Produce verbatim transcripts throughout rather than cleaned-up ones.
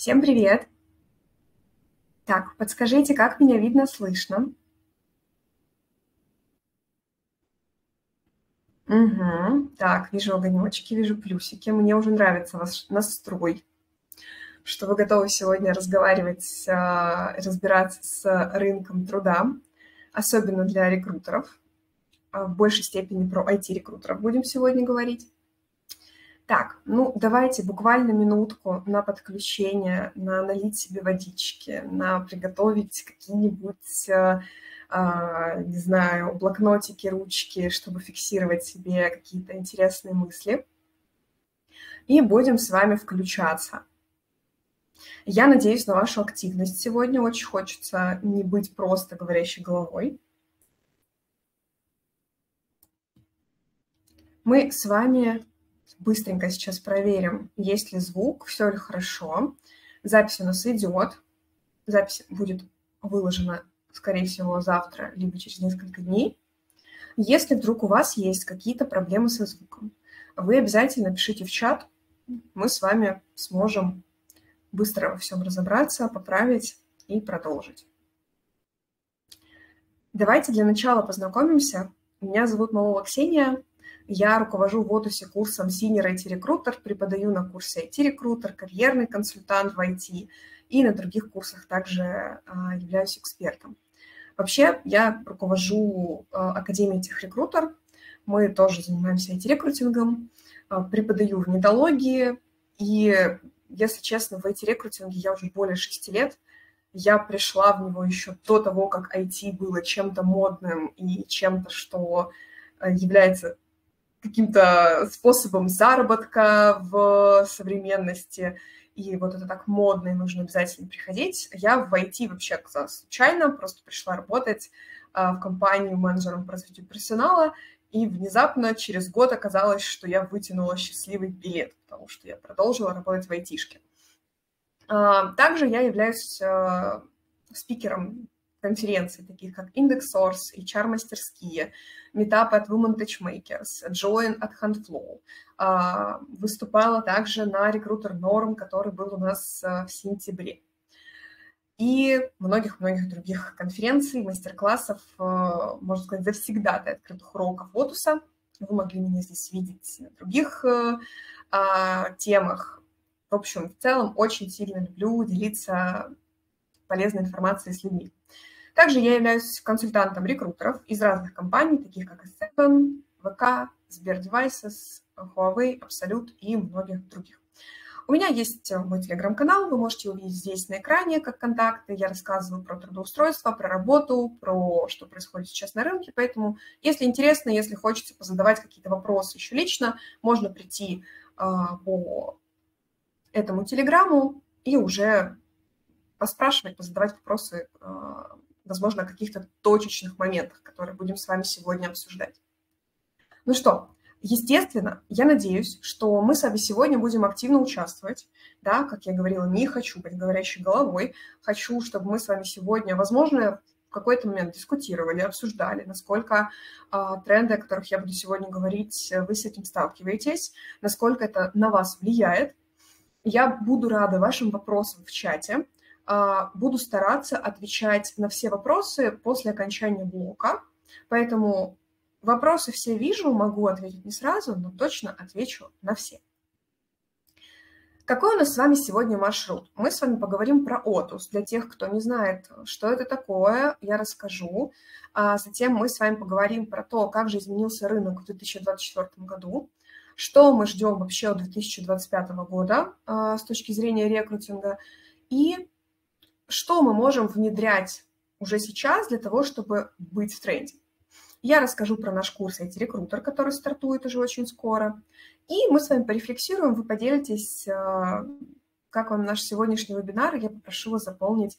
Всем привет! Так, подскажите, как меня видно, слышно? Угу. Так, вижу огонечки, вижу плюсики. Мне уже нравится ваш настрой, что вы готовы сегодня разговаривать, а, разбираться с рынком труда, особенно для рекрутеров. А, В большей степени про ай ти-рекрутеров будем сегодня говорить. Так, ну давайте буквально минутку на подключение, на налить себе водички, на приготовить какие-нибудь, э, а, не знаю, блокнотики, ручки, чтобы фиксировать себе какие-то интересные мысли. И будем с вами включаться. Я надеюсь на вашу активность сегодня. Очень хочется не быть просто говорящей головой. Мы с вами быстренько сейчас проверим, есть ли звук, все ли хорошо. Запись у нас идет. Запись будет выложена, скорее всего, завтра, либо через несколько дней. Если вдруг у вас есть какие-то проблемы со звуком, вы обязательно пишите в чат. Мы с вами сможем быстро во всем разобраться, поправить и продолжить. Давайте для начала познакомимся. Меня зовут Малова Ксения. Я руковожу в Отусе курсом Senior ай ти-рекрутер, преподаю на курсе ай ти-рекрутер, карьерный консультант в ай ти, и на других курсах также а, являюсь экспертом. Вообще, я руковожу а, Академией техрекрутер, мы тоже занимаемся ай ти-рекрутингом, а, преподаю в нетологии, и, если честно, в ай ти-рекрутинге я уже более шести лет. Я пришла в него еще до того, как ай ти было чем-то модным и чем-то, что является каким-то способом заработка в современности, и вот это так модно, и нужно обязательно приходить. Я в ай ти вообще оказалась случайно, просто пришла работать в компанию менеджером по развитию персонала, и внезапно через год оказалось, что я вытянула счастливый билет, потому что я продолжила работать в айтишке. Также я являюсь спикером конференций, таких как IndexSource, эйч ар-мастерские, Meetup от Women Touchmakers, Join от Handflow. Выступала также на Recruiter Norm, который был у нас в сентябре. И многих-многих других конференций, мастер-классов, можно сказать, завсегдатай открытых уроков Отуса. Вы могли меня здесь видеть на других темах. В общем, в целом очень сильно люблю делиться полезной информацией с людьми. Также я являюсь консультантом рекрутеров из разных компаний, таких как эс семь, ви кей, Сбер Devices, Huawei, Absolute и многих других. У меня есть мой телеграм-канал, вы можете увидеть здесь на экране как контакты. Я рассказываю про трудоустройство, про работу, про что происходит сейчас на рынке. Поэтому, если интересно, если хочется позадавать какие-то вопросы еще лично, можно прийти а, по этому телеграмму и уже поспрашивать, позадавать вопросы, возможно, о каких-то точечных моментах, которые будем с вами сегодня обсуждать. Ну что, естественно, я надеюсь, что мы с вами сегодня будем активно участвовать. Да, как я говорила, не хочу быть говорящей головой, хочу, чтобы мы с вами сегодня, возможно, в какой-то момент дискутировали, обсуждали, насколько а, тренды, о которых я буду сегодня говорить, вы с этим сталкиваетесь, насколько это на вас влияет. Я буду рада вашим вопросам в чате. Буду стараться отвечать на все вопросы после окончания блока. Поэтому вопросы все вижу, могу ответить не сразу, но точно отвечу на все. Какой у нас с вами сегодня маршрут? Мы с вами поговорим про Отус. Для тех, кто не знает, что это такое, я расскажу. А затем мы с вами поговорим про то, как же изменился рынок в две тысячи двадцать четвёртом году, что мы ждем вообще от две тысячи двадцать пятого года с точки зрения рекрутинга, и что мы можем внедрять уже сейчас для того, чтобы быть в тренде. Я расскажу про наш курс ай ти-рекрутер, который стартует уже очень скоро. И мы с вами порефлексируем, вы поделитесь, как вам наш сегодняшний вебинар. Я попрошу вас заполнить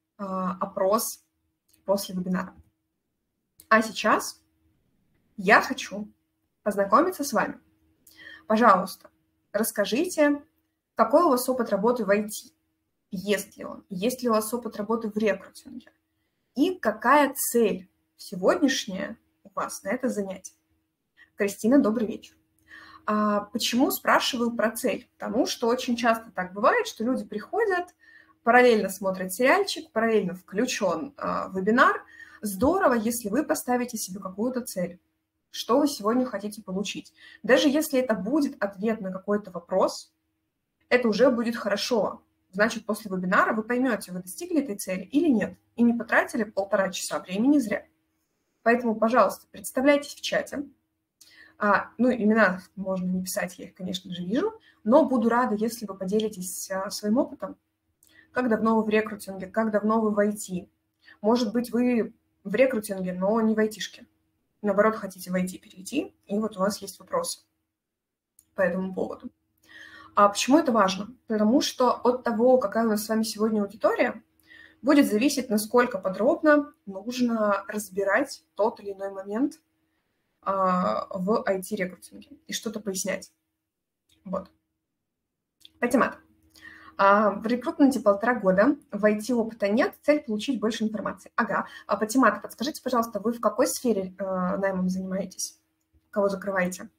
опрос после вебинара. А сейчас я хочу познакомиться с вами. Пожалуйста, расскажите, какой у вас опыт работы в ай ти? Есть ли он? Есть ли у вас опыт работы в рекрутинге? И какая цель сегодняшняя у вас на это занятие? Кристина, добрый вечер. А почему спрашиваю про цель? Потому что очень часто так бывает, что люди приходят, параллельно смотрят сериальчик, параллельно включен а, вебинар. Здорово, если вы поставите себе какую-то цель. Что вы сегодня хотите получить? Даже если это будет ответ на какой-то вопрос, это уже будет хорошо. Значит, после вебинара вы поймете, вы достигли этой цели или нет, и не потратили полтора часа времени зря. Поэтому, пожалуйста, представляйтесь в чате. А, ну, имена можно не писать, я их, конечно же, вижу, но буду рада, если вы поделитесь а, своим опытом. Как давно вы в рекрутинге, как давно вы в ай ти. Может быть, вы в рекрутинге, но не в айтишке. Наоборот, хотите в ай ти перейти, и вот у вас есть вопросы по этому поводу. А почему это важно? Потому что от того, какая у нас с вами сегодня аудитория, будет зависеть, насколько подробно нужно разбирать тот или иной момент а, в ай ти-рекрутинге и что-то пояснять. Вот. Патимат. А, в рекрутменте полтора года, в ай ти опыта нет, цель получить больше информации. Ага. А Патимат, подскажите, пожалуйста, вы в какой сфере э, наймом занимаетесь? Кого закрываете?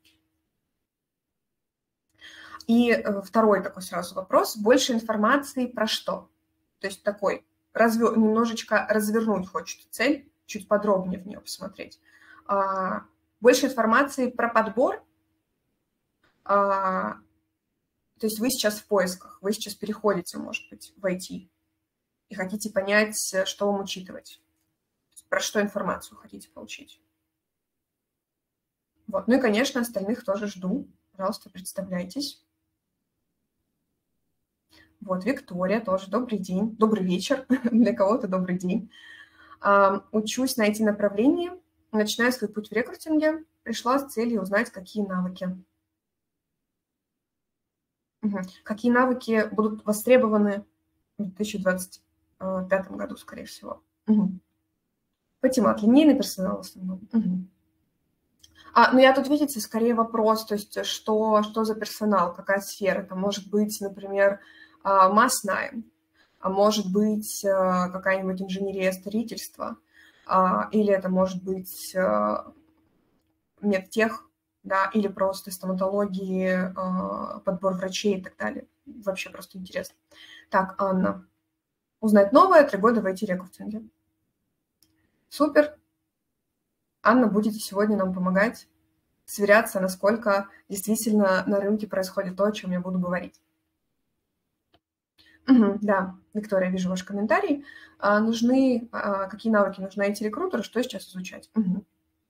И э, второй такой сразу вопрос. Больше информации про что? То есть такой, разве, немножечко развернуть хочется цель, чуть подробнее в нее посмотреть. А, больше информации про подбор. А, то есть вы сейчас в поисках, вы сейчас переходите, может быть, в ай ти и хотите понять, что вам учитывать. Про что информацию хотите получить. Вот. Ну и, конечно, остальных тоже жду. Пожалуйста, представляйтесь. Вот, Виктория тоже. Добрый день. Добрый вечер. Для кого-то добрый день. А, учусь на ай ти-направлении. Начинаю свой путь в рекрутинге. Пришла с целью узнать, какие навыки. Угу. Какие навыки будут востребованы в две тысячи двадцать пятом году, скорее всего. Угу. Патимат, линейный персонал в основном. Угу. А, ну, я тут, видите, скорее вопрос, то есть что, что за персонал, какая сфера. Это может быть, например, масс-найм, а может быть какая-нибудь инженерия строительства, или это может быть медтех, да, или просто стоматологии, подбор врачей и так далее. Вообще просто интересно. Так, Анна. Узнать новое, три года в ай ти-рекрутинге. Супер. Анна, будете сегодня нам помогать сверяться, насколько действительно на рынке происходит то, о чем я буду говорить. Угу, да, Виктория, вижу ваш комментарий. А, нужны, а, какие навыки нужны ай ти-рекрутеру, что сейчас изучать? Угу.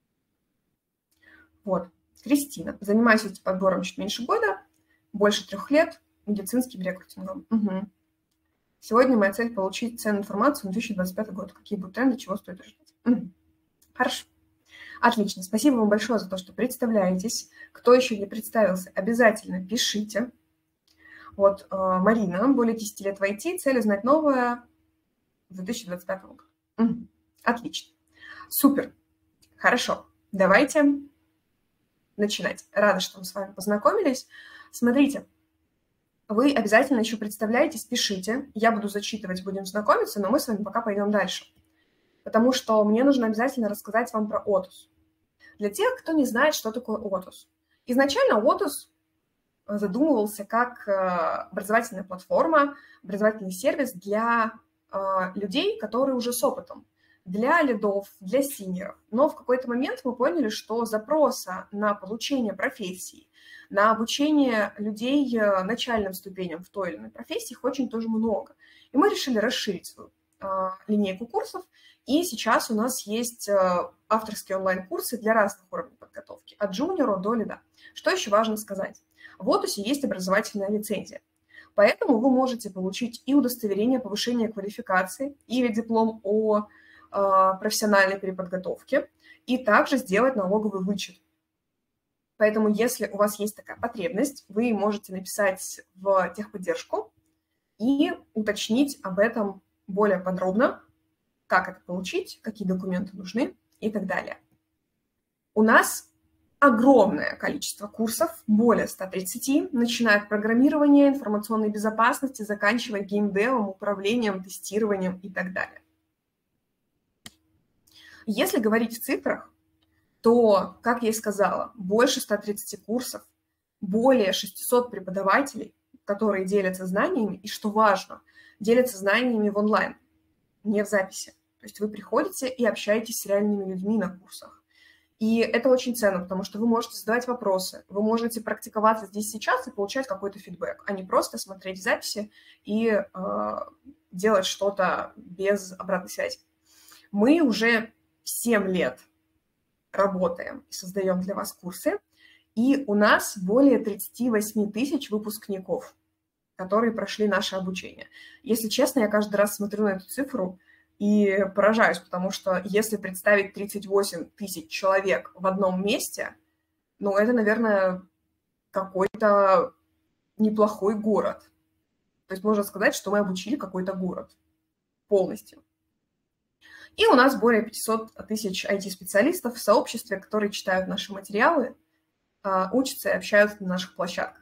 Вот, Кристина. Занимаюсь подбором чуть меньше года, больше трех лет, медицинским рекрутингом. Угу. Сегодня моя цель – получить ценную информацию на две тысячи двадцать пятый год. Какие будут тренды, чего стоит ждать? Угу. Хорошо. Отлично. Спасибо вам большое за то, что представляетесь. Кто еще не представился, обязательно пишите. Вот э, Марина, более десяти лет в ай ти, цель узнать новое в две тысячи двадцать пятом году. Угу. Отлично. Супер. Хорошо. Давайте начинать. Рада, что мы с вами познакомились. Смотрите, вы обязательно еще представляетесь, пишите. Я буду зачитывать, будем знакомиться, но мы с вами пока пойдем дальше. Потому что мне нужно обязательно рассказать вам про Otus. Для тех, кто не знает, что такое Otus. Изначально Otus задумывался как образовательная платформа, образовательный сервис для людей, которые уже с опытом, для лидов, для синьоров. Но в какой-то момент мы поняли, что запроса на получение профессии, на обучение людей начальным ступеням в той или иной профессии их очень тоже много. И мы решили расширить свою линейку курсов. И сейчас у нас есть авторские онлайн-курсы для разных уровней подготовки, от джуниора до лида. Что еще важно сказать? В Otus есть образовательная лицензия. Поэтому вы можете получить и удостоверение повышения квалификации, или диплом о э, профессиональной переподготовке, и также сделать налоговый вычет. Поэтому, если у вас есть такая потребность, вы можете написать в техподдержку и уточнить об этом более подробно, как это получить, какие документы нужны и так далее. У нас огромное количество курсов, более ста тридцати, начиная от программирования, информационной безопасности, заканчивая геймдевом, управлением, тестированием и так далее. Если говорить в цифрах, то, как я и сказала, больше ста тридцати курсов, более шестисот преподавателей, которые делятся знаниями, и, что важно, делятся знаниями в онлайн, не в записи. То есть вы приходите и общаетесь с реальными людьми на курсах. И это очень ценно, потому что вы можете задавать вопросы, вы можете практиковаться здесь сейчас и получать какой-то фидбэк, а не просто смотреть записи и э, делать что-то без обратной связи. Мы уже семь лет работаем и создаем для вас курсы, и у нас более тридцать восемь тысяч выпускников, которые прошли наше обучение. Если честно, я каждый раз смотрю на эту цифру и поражаюсь, потому что если представить тридцать восемь тысяч человек в одном месте, ну, это, наверное, какой-то неплохой город. То есть можно сказать, что мы обучили какой-то город полностью. И у нас более пятисот тысяч ай ти-специалистов в сообществе, которые читают наши материалы, учатся и общаются на наших площадках.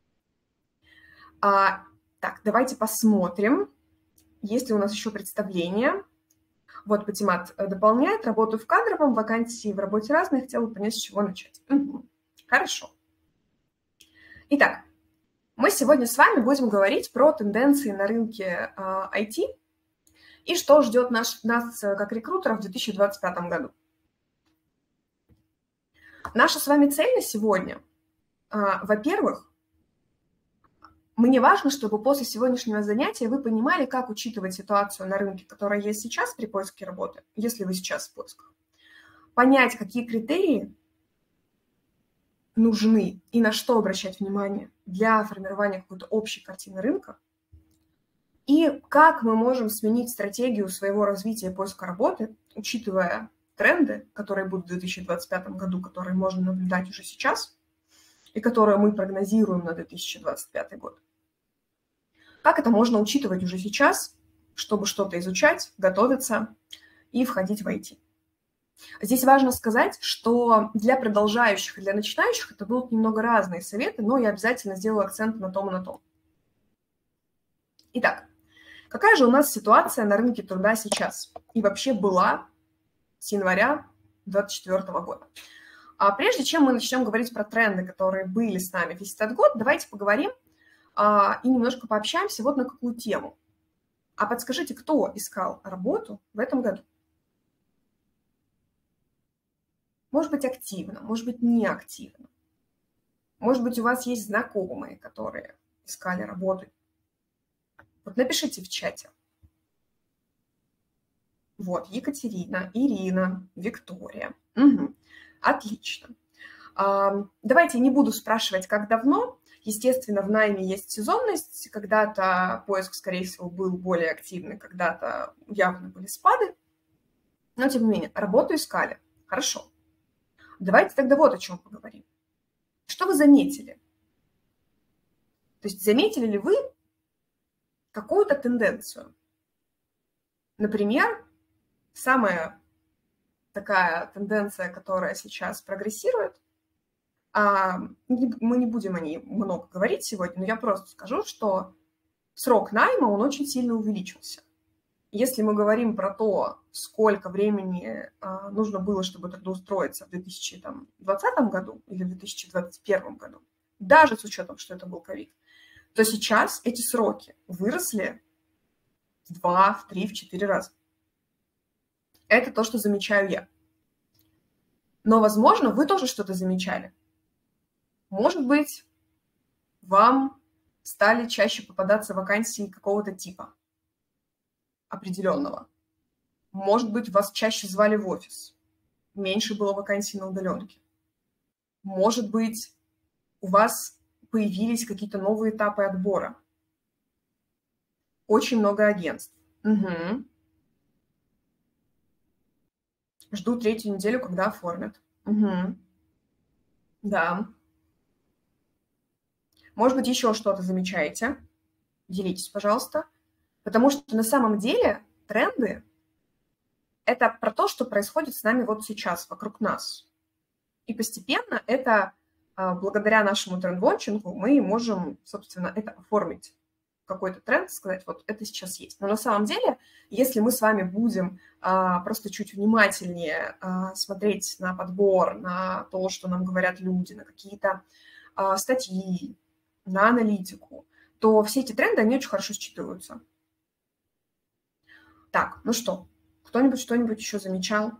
А, так, давайте посмотрим, есть ли у нас еще представление. Вот Патимат дополняет: работаю в кадровом, вакансии в работе разные, хотела бы понять, с чего начать. Угу. Хорошо. Итак, мы сегодня с вами будем говорить про тенденции на рынке а, ай ти и что ждет наш, нас как рекрутеров в две тысячи двадцать пятом году. Наша с вами цель на сегодня, а, во-первых, мне важно, чтобы после сегодняшнего занятия вы понимали, как учитывать ситуацию на рынке, которая есть сейчас при поиске работы, если вы сейчас в поисках. Понять, какие критерии нужны и на что обращать внимание для формирования какой-то общей картины рынка. И как мы можем сменить стратегию своего развития поиска работы, учитывая тренды, которые будут в две тысячи двадцать пятом году, которые можно наблюдать уже сейчас, и которые мы прогнозируем на две тысячи двадцать пятый год. Как это можно учитывать уже сейчас, чтобы что-то изучать, готовиться и входить в ай ти. Здесь важно сказать, что для продолжающих и для начинающих это будут немного разные советы, но я обязательно сделаю акцент на том и на том. Итак, какая же у нас ситуация на рынке труда сейчас и вообще была с января две тысячи двадцать четвёртого года? А прежде чем мы начнем говорить про тренды, которые были с нами весь этот год, давайте поговорим а, и немножко пообщаемся вот на какую тему. А подскажите, кто искал работу в этом году? Может быть, активно, может быть, неактивно. Может быть, у вас есть знакомые, которые искали работу. Вот напишите в чате. Вот, Екатерина, Ирина, Виктория. Угу. Отлично. А, давайте не буду спрашивать, как давно. Естественно, в найме есть сезонность. Когда-то поиск, скорее всего, был более активный, когда-то явно были спады. Но, тем не менее, работу искали. Хорошо. Давайте тогда вот о чем поговорим. Что вы заметили? То есть заметили ли вы какую-то тенденцию? Например, самая такая тенденция, которая сейчас прогрессирует, а, мы не будем о ней много говорить сегодня, но я просто скажу, что срок найма, он очень сильно увеличился. Если мы говорим про то, сколько времени а, нужно было, чтобы трудоустроиться в две тысячи двадцатом году или в две тысячи двадцать первом году, даже с учетом, что это был ковид, то сейчас эти сроки выросли в два, в три, в четыре раза. Это то, что замечаю я. Но, возможно, вы тоже что-то замечали. Может быть, вам стали чаще попадаться вакансии какого-то типа определенного. Может быть, вас чаще звали в офис. Меньше было вакансий на удаленке. Может быть, у вас появились какие-то новые этапы отбора. Очень много агентств. Угу. Жду третью неделю, когда оформят. Угу. Да. Может быть, еще что-то замечаете? Делитесь, пожалуйста. Потому что на самом деле тренды – это про то, что происходит с нами вот сейчас, вокруг нас. И постепенно это, благодаря нашему тренд-вотчингу, мы можем, собственно, это оформить. Какой-то тренд, сказать, вот это сейчас есть. Но на самом деле, если мы с вами будем а, просто чуть внимательнее а, смотреть на подбор, на то, что нам говорят люди, на какие-то статьи, на аналитику, то все эти тренды, они очень хорошо считываются. Так, ну что, кто-нибудь что-нибудь еще замечал?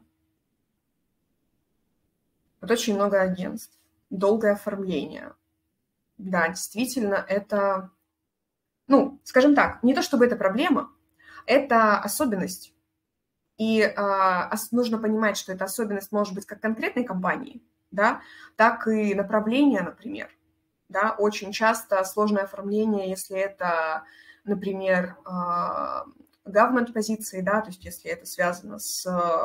Вот очень много агентств, долгое оформление. Да, действительно, это, ну, скажем так, не то чтобы это проблема, это особенность. И а, нужно понимать, что эта особенность может быть как конкретной компании, да, так и направления, например. Да, очень часто сложное оформление, если это, например, government позиции, да, то есть если это связано с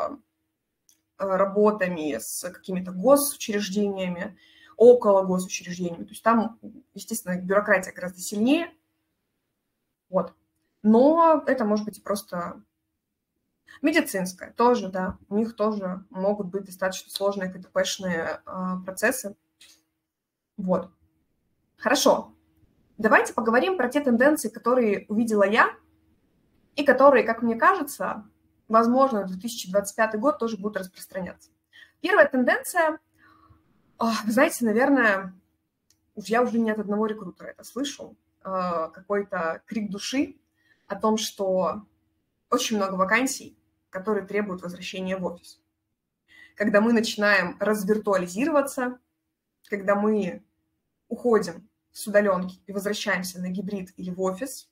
работами, с какими-то госучреждениями, около госучреждениями, то есть там, естественно, бюрократия гораздо сильнее, вот. Но это может быть и просто медицинская тоже, да, у них тоже могут быть достаточно сложные КТПшные процессы, вот. Хорошо. Давайте поговорим про те тенденции, которые увидела я, и которые, как мне кажется, возможно, в две тысячи двадцать пятый год тоже будут распространяться. Первая тенденция, вы знаете, наверное, я уже не от одного рекрутера это слышу, какой-то крик души о том, что очень много вакансий, которые требуют возвращения в офис. Когда мы начинаем развиртуализироваться, когда мы уходим с удаленки и возвращаемся на гибрид или в офис,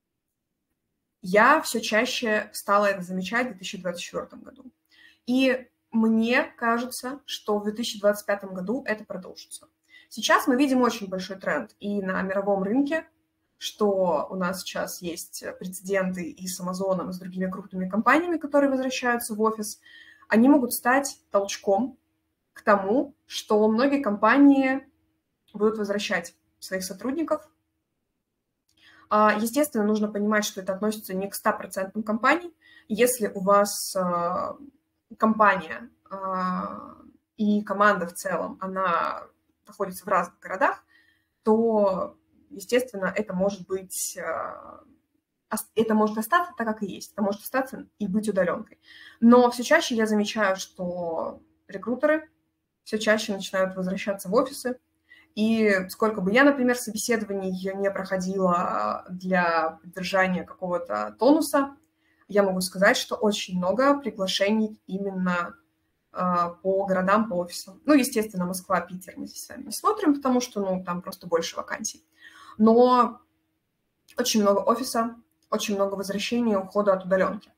я все чаще стала это замечать в две тысячи двадцать четвёртом году. И мне кажется, что в две тысячи двадцать пятом году это продолжится. Сейчас мы видим очень большой тренд и на мировом рынке, что у нас сейчас есть прецеденты и с Амазоном, и с другими крупными компаниями, которые возвращаются в офис. Они могут стать толчком к тому, что многие компании будут возвращать своих сотрудников. Естественно, нужно понимать, что это относится не к ста процентам компаний. Если у вас компания и команда в целом, она находится в разных городах, то, естественно, это может быть, это может остаться так, как и есть. Это может остаться и быть удаленкой. Но все чаще я замечаю, что рекрутеры все чаще начинают возвращаться в офисы. И сколько бы я, например, собеседований не проходила для поддержания какого-то тонуса, я могу сказать, что очень много приглашений именно по городам, по офисам. Ну, естественно, Москва, Питер мы здесь с вами не смотрим, потому что, ну, там просто больше вакансий. Но очень много офиса, очень много возвращений и ухода от удаленки.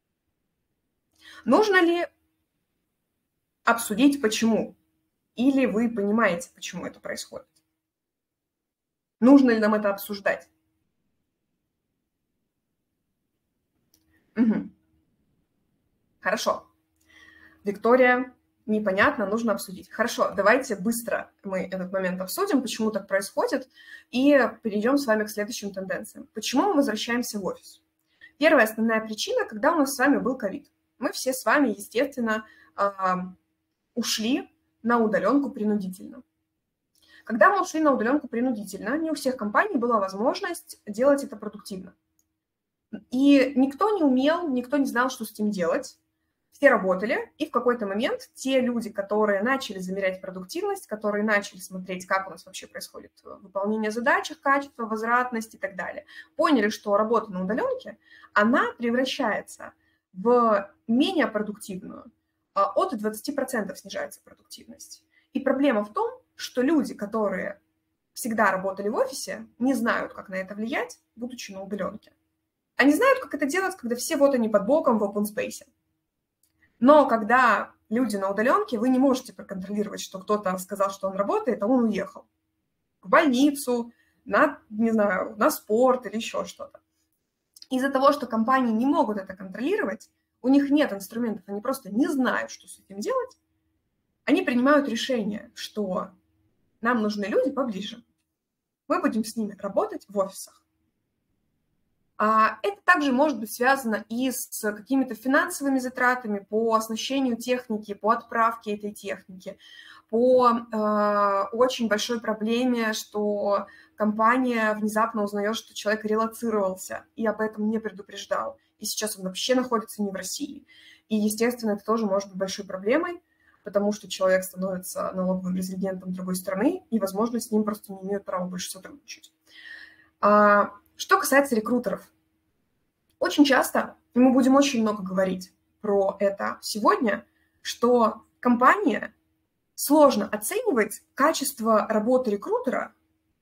Нужно ли обсудить, почему? Или вы понимаете, почему это происходит? Нужно ли нам это обсуждать? Угу. Хорошо. Виктория, непонятно, нужно обсудить. Хорошо, давайте быстро мы этот момент обсудим, почему так происходит, и перейдем с вами к следующим тенденциям. Почему мы возвращаемся в офис? Первая основная причина, когда у нас с вами был ковид. Мы все с вами, естественно, ушли на удаленку принудительно. Когда мы ушли на удаленку принудительно, не у всех компаний была возможность делать это продуктивно. И никто не умел, никто не знал, что с этим делать. Все работали, и в какой-то момент те люди, которые начали замерять продуктивность, которые начали смотреть, как у нас вообще происходит выполнение задач, их качество, возвратность и так далее, поняли, что работа на удаленке, она превращается в менее продуктивную. От двадцати процентов снижается продуктивность. И проблема в том, что люди, которые всегда работали в офисе, не знают, как на это влиять, будучи на удаленке. Они знают, как это делать, когда все вот они под боком в open space. Но когда люди на удаленке, вы не можете проконтролировать, что кто-то сказал, что он работает, а он уехал в больницу, на, не знаю, на спорт или еще что-то. Из-за того, что компании не могут это контролировать, у них нет инструментов, они просто не знают, что с этим делать, они принимают решение, что нам нужны люди поближе. Мы будем с ними работать в офисах. А это также может быть связано и с какими-то финансовыми затратами по оснащению техники, по отправке этой техники, по э, очень большой проблеме, что компания внезапно узнает, что человек релоцировался и об этом не предупреждал. И сейчас он вообще находится не в России. И, естественно, это тоже может быть большой проблемой. потому что человек становится налоговым резидентом другой страны, и, возможно, с ним просто не имеют права больше сотрудничать. А, что касается рекрутеров. Очень часто, и мы будем очень много говорить про это сегодня, что компания сложно оценивать качество работы рекрутера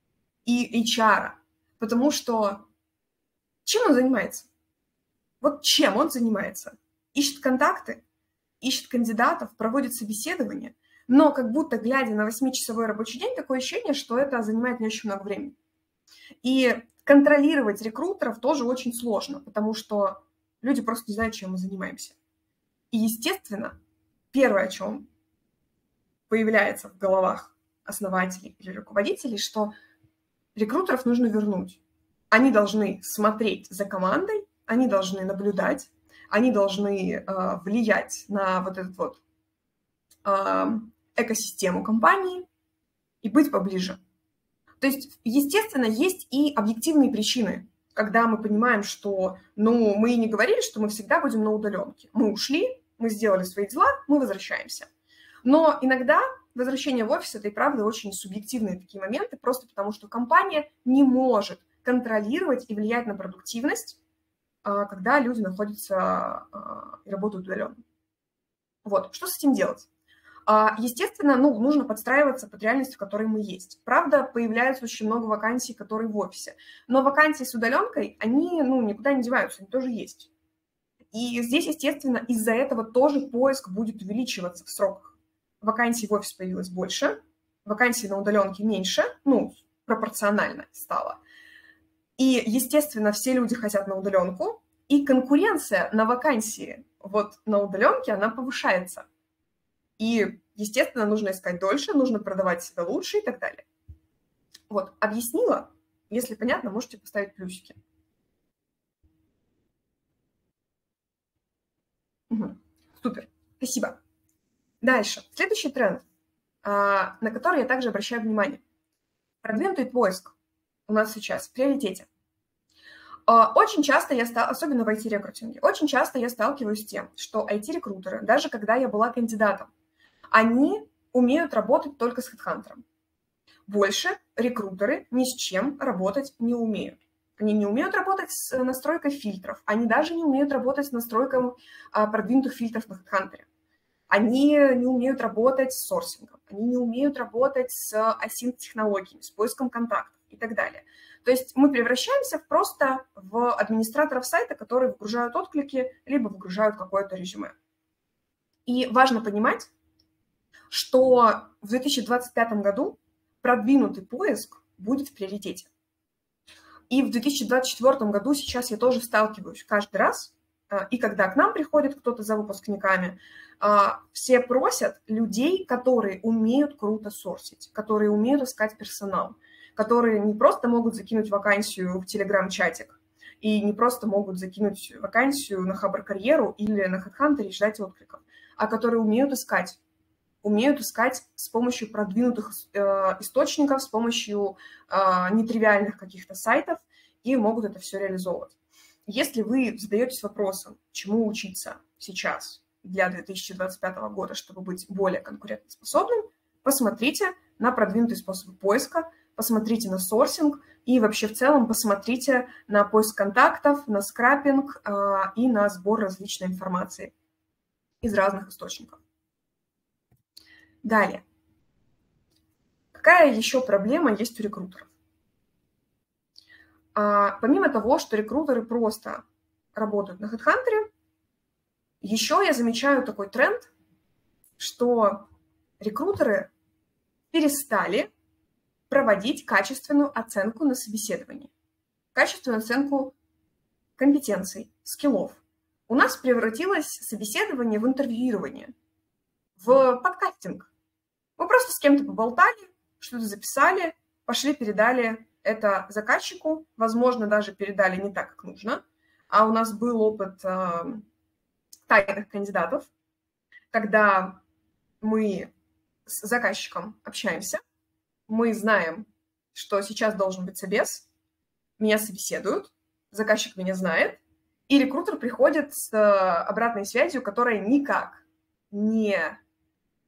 и эйч ар, потому что чем он занимается? Вот чем он занимается? Ищет контакты, ищет кандидатов, проводит собеседование, но как будто, глядя на восьмичасовой рабочий день, такое ощущение, что это занимает не очень много времени. И контролировать рекрутеров тоже очень сложно, потому что люди просто не знают, чем мы занимаемся. И, естественно, первое, о чем появляется в головах основателей или руководителей, что рекрутеров нужно вернуть. Они должны смотреть за командой, они должны наблюдать, они должны э, влиять на вот эту вот э, экосистему компании и быть поближе. То есть, естественно, есть и объективные причины, когда мы понимаем, что, ну, мы не говорили, что мы всегда будем на удаленке. Мы ушли, мы сделали свои дела, мы возвращаемся. Но иногда возвращение в офис – это и правда очень субъективные такие моменты, просто потому что компания не может контролировать и влиять на продуктивность, когда люди находятся и работают удаленно. Вот, что с этим делать? Естественно, ну, нужно подстраиваться под реальность, в которой мы есть. Правда, появляется очень много вакансий, которые в офисе. Но вакансии с удаленкой, они, ну, никуда не деваются, они тоже есть. И здесь, естественно, из-за этого тоже поиск будет увеличиваться в сроках. Вакансий в офис появилось больше, вакансий на удаленке меньше, ну, пропорционально стало. И, естественно, все люди хотят на удаленку, и конкуренция на вакансии вот на удаленке, она повышается. И, естественно, нужно искать дольше, нужно продавать себя лучше и так далее. Вот, объяснила? Если понятно, можете поставить плюсики. Угу. Супер, спасибо. Дальше. Следующий тренд, на который я также обращаю внимание. Продвинутый поиск у нас сейчас в приоритете. Очень часто я, особенно в ай ти-рекрутинге, очень часто я сталкиваюсь с тем, что ай ти-рекрутеры, даже когда я была кандидатом, они умеют работать только с хедхантером. Больше рекрутеры ни с чем работать не умеют. Они не умеют работать с настройкой фильтров, они даже не умеют работать с настройкой продвинутых фильтров на хедхантере. Они не умеют работать с сорсингом, они не умеют работать с асинк-технологиями, с поиском контактов и так далее. То есть мы превращаемся в просто в администраторов сайта, которые выгружают отклики, либо выгружают какое-то резюме. И важно понимать, что в две тысячи двадцать пятом году продвинутый поиск будет в приоритете. И в две тысячи двадцать четвёртом году сейчас я тоже сталкиваюсь каждый раз, и когда к нам приходит кто-то за выпускниками, все просят людей, которые умеют круто сорсить, которые умеют искать персонал, которые не просто могут закинуть вакансию в Telegram-чатик и не просто могут закинуть вакансию на Хабр-карьеру или на HeadHunter и ждать откликов, а которые умеют искать, умеют искать с помощью продвинутых э, источников, с помощью э, нетривиальных каких-то сайтов и могут это все реализовывать. Если вы задаетесь вопросом, чему учиться сейчас для две тысячи двадцать пятого года, чтобы быть более конкурентоспособным, посмотрите на продвинутые способы поиска, посмотрите на сорсинг и вообще в целом посмотрите на поиск контактов, на скрапинг э, и на сбор различной информации из разных источников. Далее. Какая еще проблема есть у рекрутеров? А, помимо того, что рекрутеры просто работают на HeadHunter, еще я замечаю такой тренд, что рекрутеры перестали проводить качественную оценку на собеседовании, качественную оценку компетенций, скиллов. У нас превратилось собеседование в интервьюирование, в подкастинг. Мы просто с кем-то поболтали, что-то записали, пошли, передали это заказчику, возможно, даже передали не так, как нужно. А у нас был опыт э, тайных кандидатов, когда мы с заказчиком общаемся, мы знаем, что сейчас должен быть собес, меня собеседуют, заказчик меня знает, и рекрутер приходит с обратной связью, которая никак не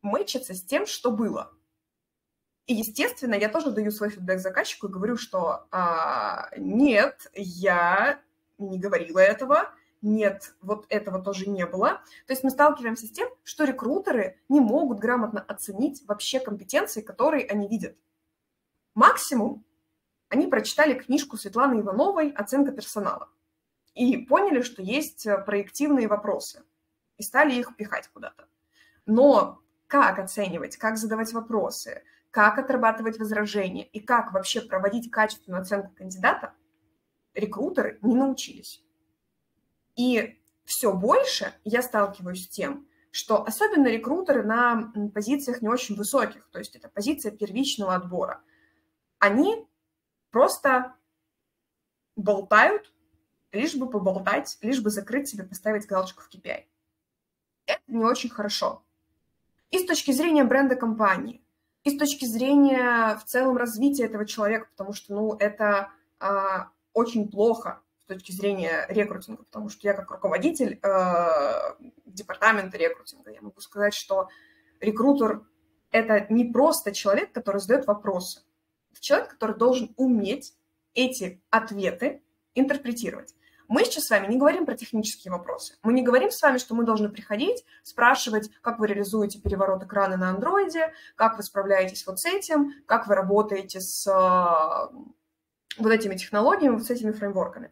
мэчится с тем, что было. И, естественно, я тоже даю свой фидбэк заказчику и говорю, что а, нет, я не говорила этого, нет, вот этого тоже не было. То есть мы сталкиваемся с тем, что рекрутеры не могут грамотно оценить вообще компетенции, которые они видят. Максимум они прочитали книжку Светланы Ивановой «Оценка персонала» и поняли, что есть проективные вопросы, и стали их пихать куда-то. Но как оценивать, как задавать вопросы, как отрабатывать возражения и как вообще проводить качественную оценку кандидата, рекрутеры не научились. И все больше я сталкиваюсь с тем, что особенно рекрутеры на позициях не очень высоких, то есть это позиция первичного отбора, они просто болтают, лишь бы поболтать, лишь бы закрыть себе, поставить галочку в кей пи ай. Это не очень хорошо. И с точки зрения бренда компании, и с точки зрения в целом развития этого человека, потому что, ну, это а, очень плохо с точки зрения рекрутинга, потому что я как руководитель а, департамента рекрутинга, я могу сказать, что рекрутер – это не просто человек, который задает вопросы. Это человек, который должен уметь эти ответы интерпретировать. Мы сейчас с вами не говорим про технические вопросы. Мы не говорим с вами, что мы должны приходить, спрашивать, как вы реализуете переворот экрана на андроиде, как вы справляетесь вот с этим, как вы работаете с вот этими технологиями, вот с этими фреймворками.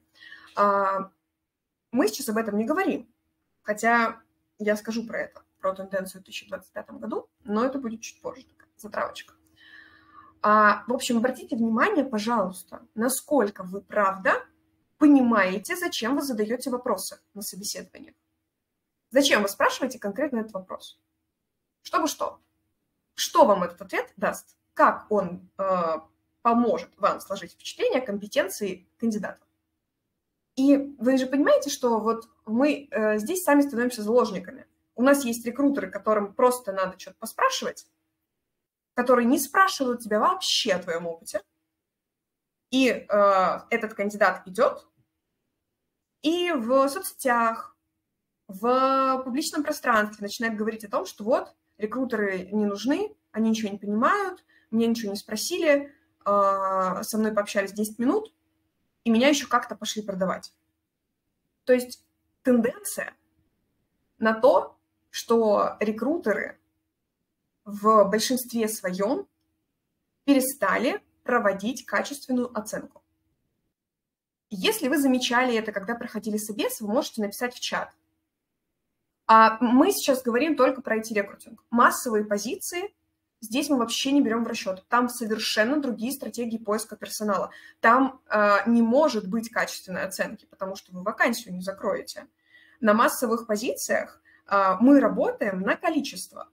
Мы сейчас об этом не говорим, хотя я скажу про это, про тенденцию в две тысячи двадцать пятом году, но это будет чуть позже, такая затравочка. В общем, обратите внимание, пожалуйста, насколько вы, правда, понимаете, зачем вы задаете вопросы на собеседовании. Зачем вы спрашиваете конкретно этот вопрос? Чтобы что? Что вам этот ответ даст? Как он э, поможет вам сложить впечатление о компетенции кандидата? И вы же понимаете, что вот мы э, здесь сами становимся заложниками. У нас есть рекрутеры, которым просто надо что-то поспрашивать, которые не спрашивают тебя вообще о твоем опыте. И э, этот кандидат идет, и в соцсетях, в публичном пространстве начинает говорить о том, что вот, рекрутеры не нужны, они ничего не понимают, меня ничего не спросили, э, со мной пообщались десять минут, и меня еще как-то пошли продавать. То есть тенденция на то, что рекрутеры в большинстве своем перестали проводить качественную оценку. Если вы замечали это, когда проходили собес, вы можете написать в чат. А мы сейчас говорим только про ай ти-рекрутинг. Массовые позиции здесь мы вообще не берем в расчет. Там совершенно другие стратегии поиска персонала. Там э, не может быть качественной оценки, потому что вы вакансию не закроете. На массовых позициях э, мы работаем на количество.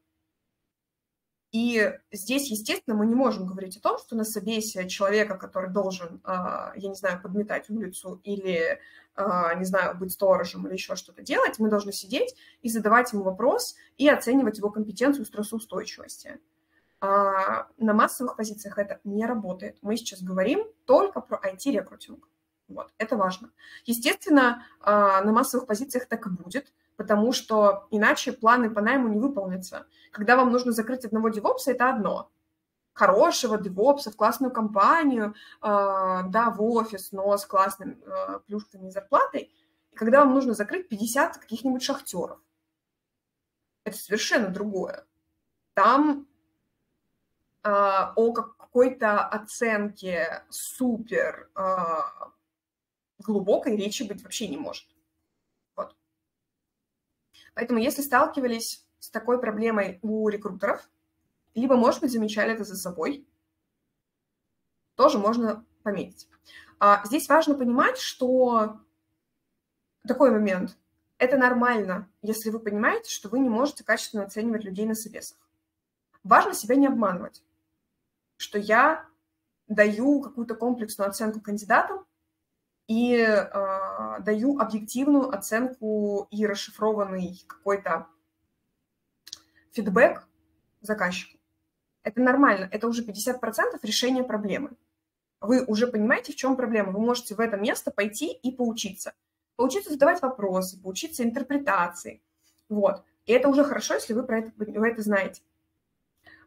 И здесь, естественно, мы не можем говорить о том, что на собесе человека, который должен, я не знаю, подметать улицу или, не знаю, быть сторожем или еще что-то делать, мы должны сидеть и задавать ему вопрос и оценивать его компетенцию стрессоустойчивости. На массовых позициях это не работает. Мы сейчас говорим только про ай ти-рекрутинг. Вот, это важно. Естественно, на массовых позициях так и будет, потому что иначе планы по найму не выполнятся. Когда вам нужно закрыть одного девопса, это одно. Хорошего девопса в классную компанию, э, да, в офис, но с классными э, плюшками и зарплатой. И когда вам нужно закрыть пятьдесят каких-нибудь шахтеров. Это совершенно другое. Там э, о какой-то оценке супер э, глубокой речи быть вообще не может. Вот. Поэтому если сталкивались с такой проблемой у рекрутеров, либо, может быть, замечали это за собой, тоже можно пометить. А здесь важно понимать, что такой момент. Это нормально, если вы понимаете, что вы не можете качественно оценивать людей на собесах. Важно себя не обманывать, что я даю какую-то комплексную оценку кандидатам и э, даю объективную оценку и расшифрованный какой-то фидбэк заказчику. Это нормально, это уже пятьдесят процентов решения проблемы. Вы уже понимаете, в чем проблема. Вы можете в это место пойти и поучиться. Поучиться задавать вопросы, поучиться интерпретации. Вот. И это уже хорошо, если вы про это, вы это знаете.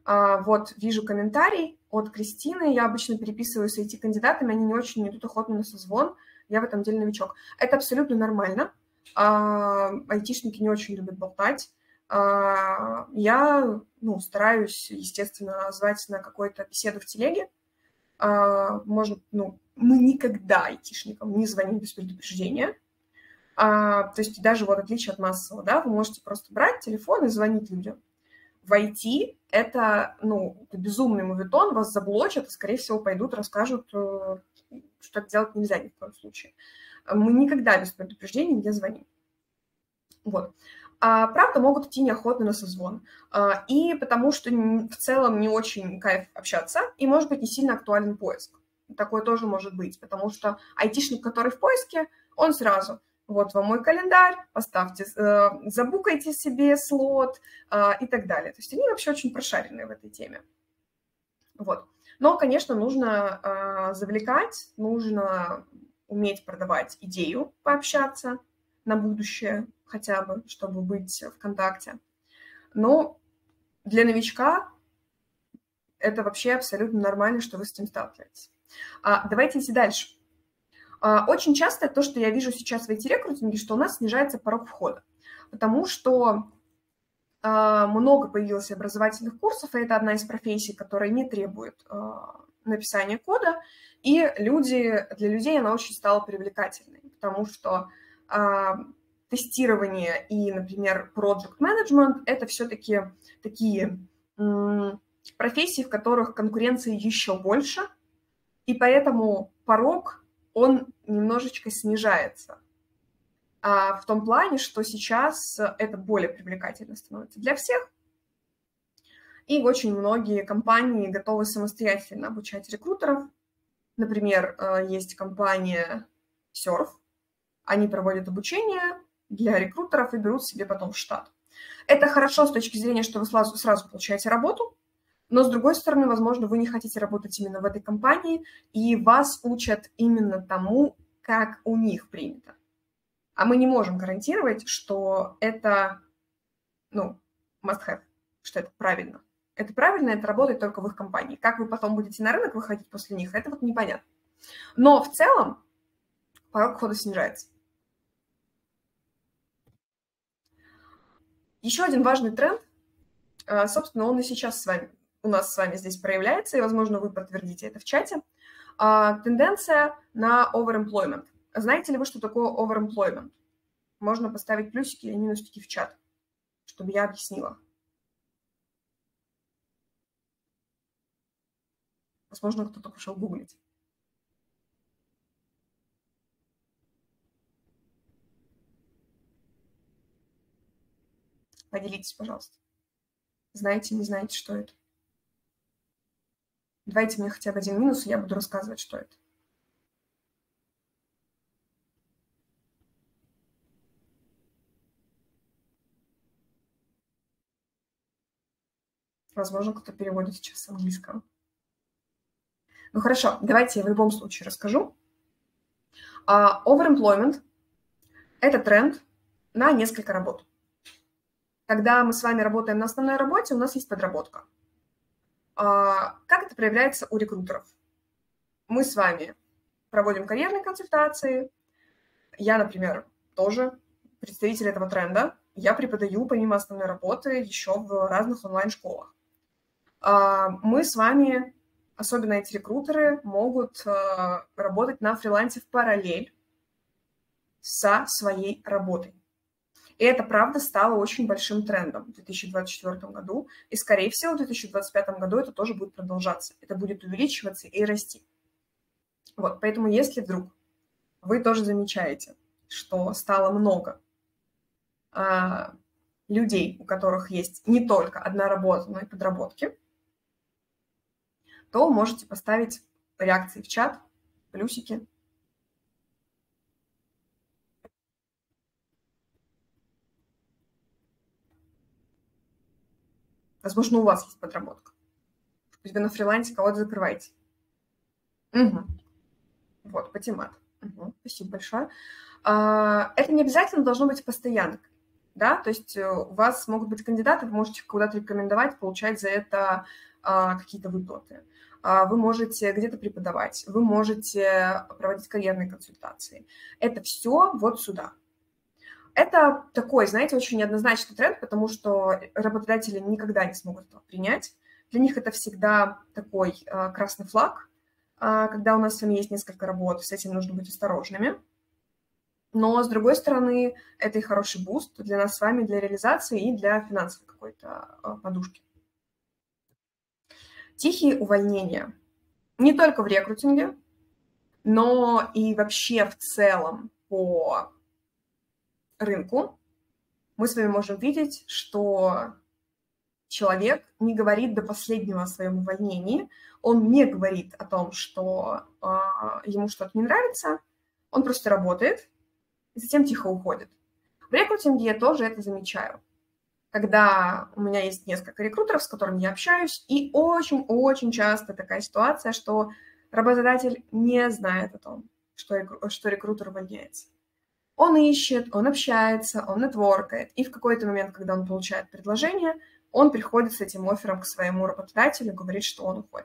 Вот, вижу комментарий от Кристины. Я обычно переписываюсь с ай ти-кандидатами, они не очень идут охотно на созвон. Я в этом деле новичок. Это абсолютно нормально. Айтишники не очень любят болтать. Я, ну, стараюсь, естественно, звать на какую-то беседу в телеге. Может, ну, мы никогда айтишникам не звоним без предупреждения. То есть даже вот отличие от массового, да, вы можете просто брать телефон и звонить людям. В ай ти это, ну, это безумный моветон, вас заблочат, и, скорее всего, пойдут, расскажут, что так делать нельзя ни в коем случае. Мы никогда без предупреждения не звоним. Вот. А, правда, могут идти неохотно на созвон. А, и потому что в целом не очень кайф общаться, и, может быть, не сильно актуален поиск. Такое тоже может быть, потому что айтишник, который в поиске, он сразу... Вот вам мой календарь, поставьте, э, забукайте себе слот э, и так далее. То есть они вообще очень прошаренные в этой теме. Вот. Но, конечно, нужно э, завлекать, нужно уметь продавать идею, пообщаться на будущее хотя бы, чтобы быть в контакте. Но для новичка это вообще абсолютно нормально, что вы с этим сталкиваетесь. А, давайте идти дальше. Очень часто то, что я вижу сейчас в ай ти-рекрутинге, что у нас снижается порог входа, потому что много появилось образовательных курсов, и это одна из профессий, которая не требует написания кода, и люди, для людей она очень стала привлекательной, потому что тестирование и, например, project management – это все-таки такие профессии, в которых конкуренции еще больше, и поэтому порог он немножечко снижается. А в том плане, что сейчас это более привлекательно становится для всех. И очень многие компании готовы самостоятельно обучать рекрутеров. Например, есть компания Surf. Они проводят обучение для рекрутеров и берут себе потом в штат. Это хорошо с точки зрения, что вы сразу, сразу получаете работу, но, с другой стороны, возможно, вы не хотите работать именно в этой компании, и вас учат именно тому, как у них принято. А мы не можем гарантировать, что это, ну, must-have, что это правильно. Это правильно, это работает только в их компании. Как вы потом будете на рынок выходить после них, это вот непонятно. Но в целом порог входа снижается. Еще один важный тренд, собственно, он и сейчас с вами у нас с вами здесь проявляется, и, возможно, вы подтвердите это в чате, а, тенденция на overemployment. Знаете ли вы, что такое overemployment? Можно поставить плюсики или минусики в чат, чтобы я объяснила. Возможно, кто-то пошел гуглить. Поделитесь, пожалуйста. Знаете, не знаете, что это? Давайте мне хотя бы один минус, и я буду рассказывать, что это. Возможно, кто-то переводит сейчас с английского. Ну хорошо, давайте я в любом случае расскажу. Uh, overemployment – это тренд на несколько работ. Когда мы с вами работаем на основной работе, у нас есть подработка. Uh, как это проявляется у рекрутеров? Мы с вами проводим карьерные консультации. Я, например, тоже представитель этого тренда. Я преподаю помимо основной работы еще в разных онлайн-школах. Uh, мы с вами... Особенно эти рекрутеры могут э, работать на фрилансе в параллель со своей работой. И это, правда, стало очень большим трендом в две тысячи двадцать четвёртом году. И, скорее всего, в две тысячи двадцать пятом году это тоже будет продолжаться. Это будет увеличиваться и расти. Вот, поэтому если вдруг вы тоже замечаете, что стало много э, людей, у которых есть не только одна работа, но и подработки, то можете поставить реакции в чат, плюсики. Возможно, у вас есть подработка. То есть вы на фрилансе кого-то закрываете. Угу. Вот, патимат. Угу. Спасибо большое. Это не обязательно должно быть постоянно. да, то есть у вас могут быть кандидаты, вы можете куда-то рекомендовать, получать за это а, какие-то выплаты. А, вы можете где-то преподавать, вы можете проводить карьерные консультации. Это все вот сюда. Это такой, знаете, очень неоднозначный тренд, потому что работодатели никогда не смогут этого принять. Для них это всегда такой а, красный флаг, а, когда у нас с вами есть несколько работ, с этим нужно быть осторожными. Но, с другой стороны, это и хороший буст для нас с вами, для реализации и для финансовой какой-то подушки. Тихие увольнения. Не только в рекрутинге, но и вообще в целом по рынку мы с вами можем видеть, что человек не говорит до последнего о своем увольнении, он не говорит о том, что э, ему что-то не нравится, он просто работает, и затем тихо уходит. В рекрутинге я тоже это замечаю. Когда у меня есть несколько рекрутеров, с которыми я общаюсь, и очень-очень часто такая ситуация, что работодатель не знает о том, что, рекру- что рекрутер увольняется. Он ищет, он общается, он нетворкает, и в какой-то момент, когда он получает предложение, он приходит с этим оффером к своему работодателю и говорит, что он уходит.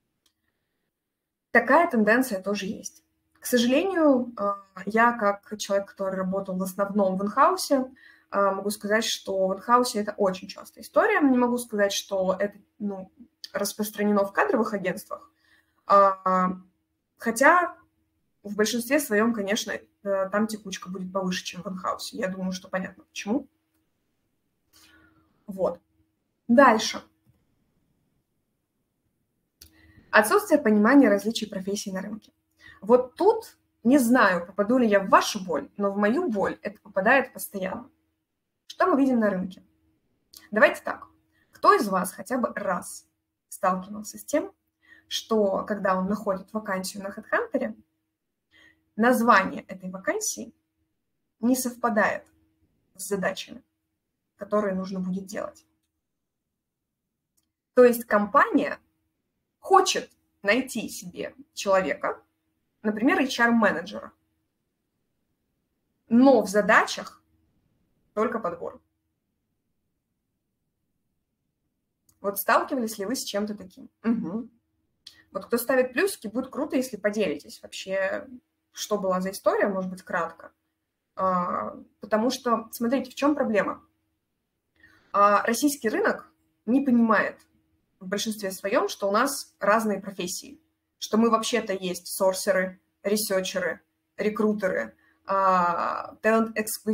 Такая тенденция тоже есть. К сожалению, я, как человек, который работал в основном в инхаусе, могу сказать, что в инхаусе это очень частая история. Не могу сказать, что это ну, распространено в кадровых агентствах. Хотя в большинстве своем, конечно, там текучка будет повыше, чем в инхаусе. Я думаю, что понятно почему. Вот. Дальше. Отсутствие понимания различий профессий на рынке. Вот тут не знаю, попаду ли я в вашу боль, но в мою боль это попадает постоянно. Что мы видим на рынке? Давайте так. Кто из вас хотя бы раз сталкивался с тем, что когда он находит вакансию на HeadHunter, название этой вакансии не совпадает с задачами, которые нужно будет делать? То есть компания хочет найти себе человека, например, эйч ар-менеджера, но в задачах только подбор. Вот сталкивались ли вы с чем-то таким? Угу. Вот кто ставит плюсики, будет круто, если поделитесь вообще, что была за история, может быть, кратко. А, потому что, смотрите, в чем проблема? А, российский рынок не понимает в большинстве своем, что у нас разные профессии, что мы вообще-то есть сорсеры, ресерчеры, рекрутеры, talent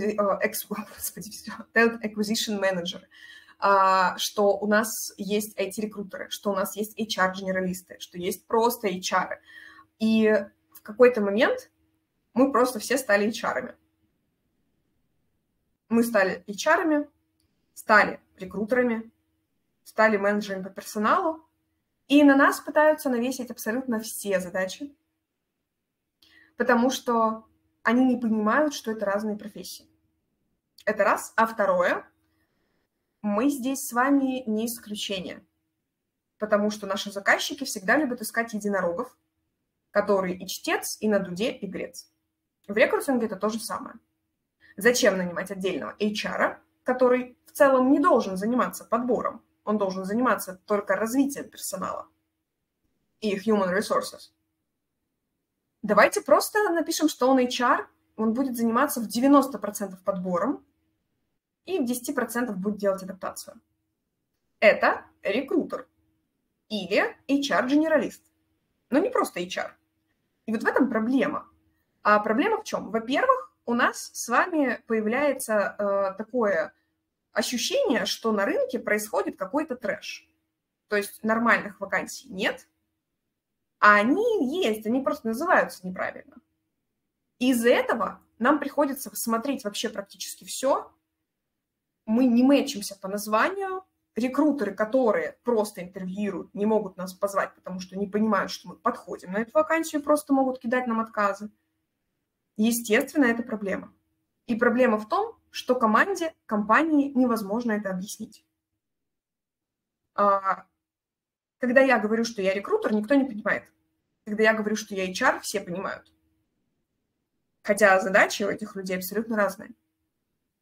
acquisition менеджеры, что у нас есть ай ти-рекрутеры, что у нас есть эйч ар-генералисты, что есть просто эйч ар. И в какой-то момент мы просто все стали эйч ар-ами. Мы стали эйч ар-ами, стали рекрутерами, стали менеджерами по персоналу, и на нас пытаются навесить абсолютно все задачи, потому что они не понимают, что это разные профессии. Это раз. А второе, мы здесь с вами не исключение, потому что наши заказчики всегда любят искать единорогов, которые и чтец, и на дуде, и грец. В рекрутинге это то же самое. Зачем нанимать отдельного эйч ар, который в целом не должен заниматься подбором, он должен заниматься только развитием персонала и human resources? Давайте просто напишем, что он эйч ар, он будет заниматься в девяносто процентов подбором и в десять процентов будет делать адаптацию. Это рекрутер или эйч ар-генералист, но не просто эйч ар. И вот в этом проблема. А проблема в чем? Во-первых, у нас с вами появляется э, такое ощущение, что на рынке происходит какой-то трэш. То есть нормальных вакансий нет, а они есть, они просто называются неправильно. И из-за этого нам приходится смотреть вообще практически все. Мы не мэчимся по названию. Рекрутеры, которые просто интервьюируют, не могут нас позвать, потому что не понимают, что мы подходим на эту вакансию, просто могут кидать нам отказы. Естественно, это проблема. И проблема в том, что команде, компании невозможно это объяснить. Когда я говорю, что я рекрутер, никто не понимает. Когда я говорю, что я эйч ар, все понимают. Хотя задачи у этих людей абсолютно разные.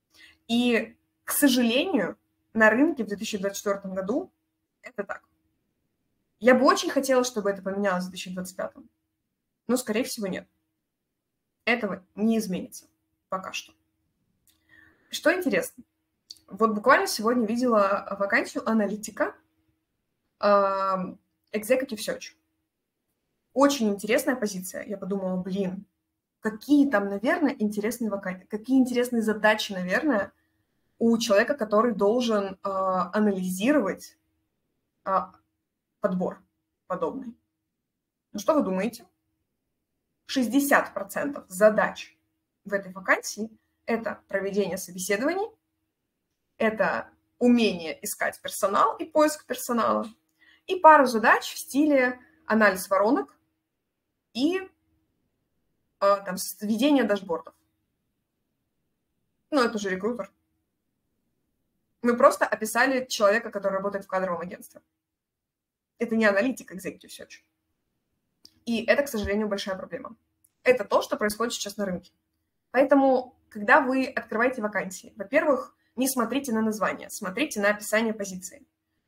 И, к сожалению, на рынке в две тысячи двадцать четвёртом году это так. Я бы очень хотела, чтобы это поменялось в две тысячи двадцать пятом, но, скорее всего, нет. Этого не изменится пока что. Что интересно, вот буквально сегодня видела вакансию аналитика, Executive Search. Очень интересная позиция. Я подумала, блин, какие там, наверное, интересные вакансии, какие интересные задачи, наверное, у человека, который должен анализировать подбор подобный. Ну что вы думаете? шестьдесят процентов задач в этой вакансии – это проведение собеседований, это умение искать персонал и поиск персонала, и пару задач в стиле анализ воронок и э, там, ведение дашбордов. Ну, это же рекрутер. Мы просто описали человека, который работает в кадровом агентстве. Это не аналитик Executive Search. И это, к сожалению, большая проблема. Это то, что происходит сейчас на рынке. Поэтому, когда вы открываете вакансии, во-первых, не смотрите на название, смотрите на описание позиции.